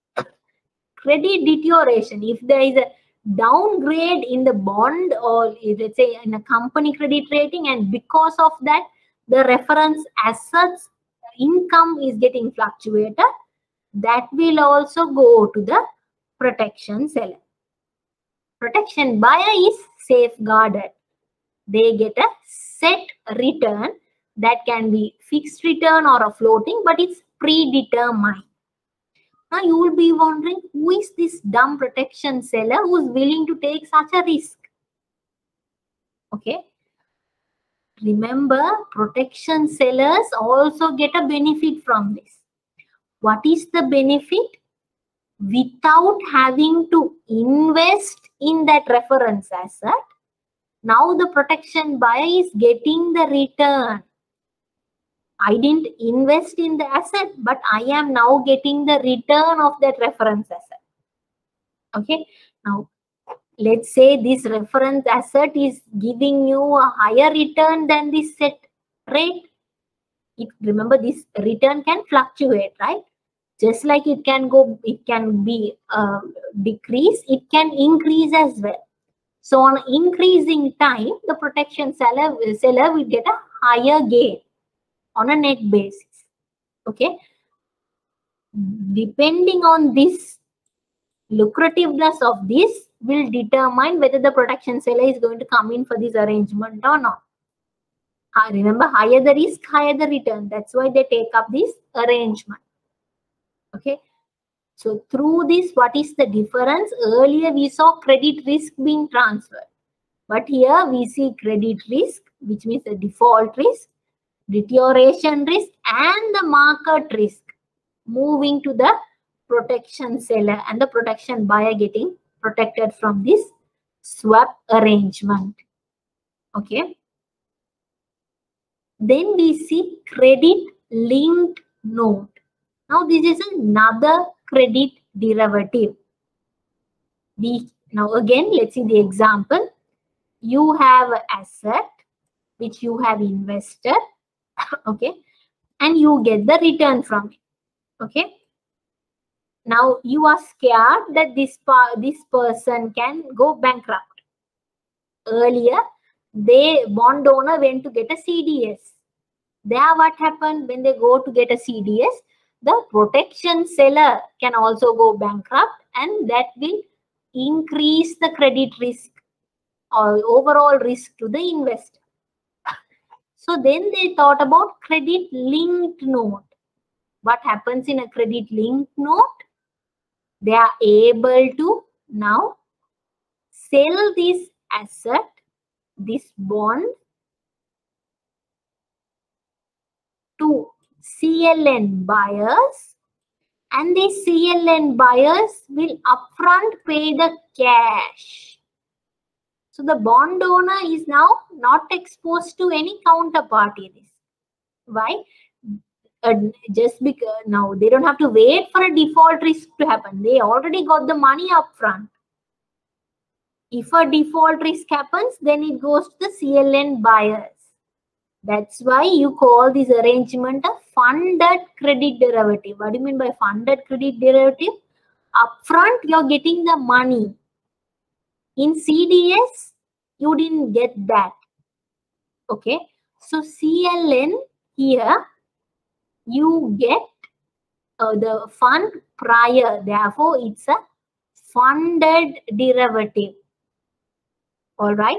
Credit deterioration, if there is a downgrade in the bond or let's say in a company credit rating, and because of that the reference assets income is getting fluctuated, that will also go to the protection seller. Protection buyer is safeguarded. They get a set return that can be fixed return or a floating, but it's predetermined. Now you will be wondering, who is this dumb protection seller who is willing to take such a risk? Okay, remember, protection sellers also get a benefit from this. What is the benefit? Without having to invest in that reference asset, now the protection buyer is getting the return. I didn't invest in the asset, but I am now getting the return of that reference asset. Okay, now let's say this reference asset is giving you a higher return than this set rate. Remember, this return can fluctuate, right? Just like it can go, it can be decrease, it can increase as well. So on increasing time, the protection seller will get a higher gain on a net basis. Okay, depending on this, lucrativeness of this will determine whether the protection seller is going to come in for this arrangement or not. Remember, higher the risk, higher the return. That's why they take up this arrangement. Okay, so through this, what is the difference? Earlier we saw credit risk being transferred, but here we see credit risk, which means the default risk, deterioration risk, and the market risk moving to the protection seller, and the protection buyer getting protected from this swap arrangement. Okay, then we see credit linked note. Now this is another credit derivative. Now again, let's see the example. You have an asset which you have invested, okay, and you get the return from it. Okay, now you are scared that this person can go bankrupt. Earlier, the bond owner went to get a CDS. There what happened when they go to get a CDS, the protection seller can also go bankrupt, and that will increase the credit risk or overall risk to the investor. So then they thought about credit linked note. What happens in a credit linked note? They are able to now sell this asset, this bond, to CLN buyers, and the CLN buyers will upfront pay the cash. So the bond owner is now not exposed to any counterparty risk. Why? Just because now they don't have to wait for a default risk to happen. They already got the money upfront. If a default risk happens, then it goes to the CLN buyers. That's why you call this arrangement a funded credit derivative. What do you mean by funded credit derivative? Upfront, you're getting the money. In CDS, you didn't get that. Okay. So CLN here, you get the fund prior. Therefore, it's a funded derivative. All right.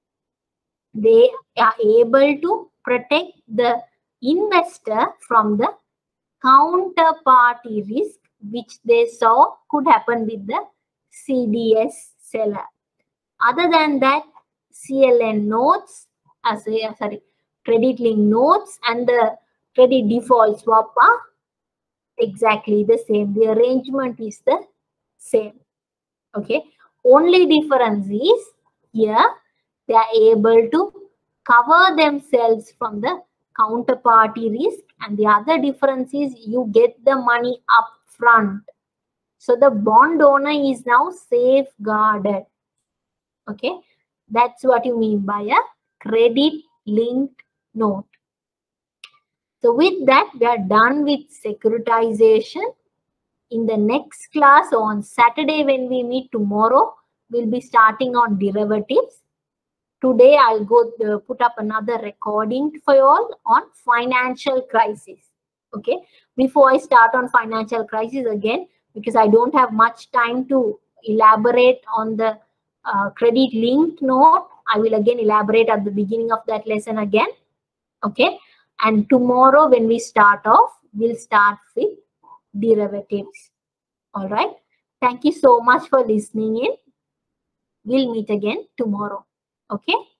They are able to protect the investor from the counterparty risk which they saw could happen with the CDS seller. Other than that, CLN notes, credit link notes and the credit default swap are exactly the same. The arrangement is the same. Okay. Only difference is here they are able to cover themselves from the counterparty risk, and the other difference is you get the money up front. So the bond owner is now safeguarded. Okay, that's what you mean by a credit linked note. So with that, we are done with securitization. In the next class on Saturday, when we meet tomorrow, we'll be starting on derivatives. Today, I'll go put up another recording for you all on financial crisis. Okay. Before I start on financial crisis again, because I don't have much time to elaborate on the credit linked note, I will again elaborate at the beginning of that lesson again. Okay. And tomorrow, when we start off, we'll start with derivatives. All right. Thank you so much for listening in. We'll meet again tomorrow. Okay.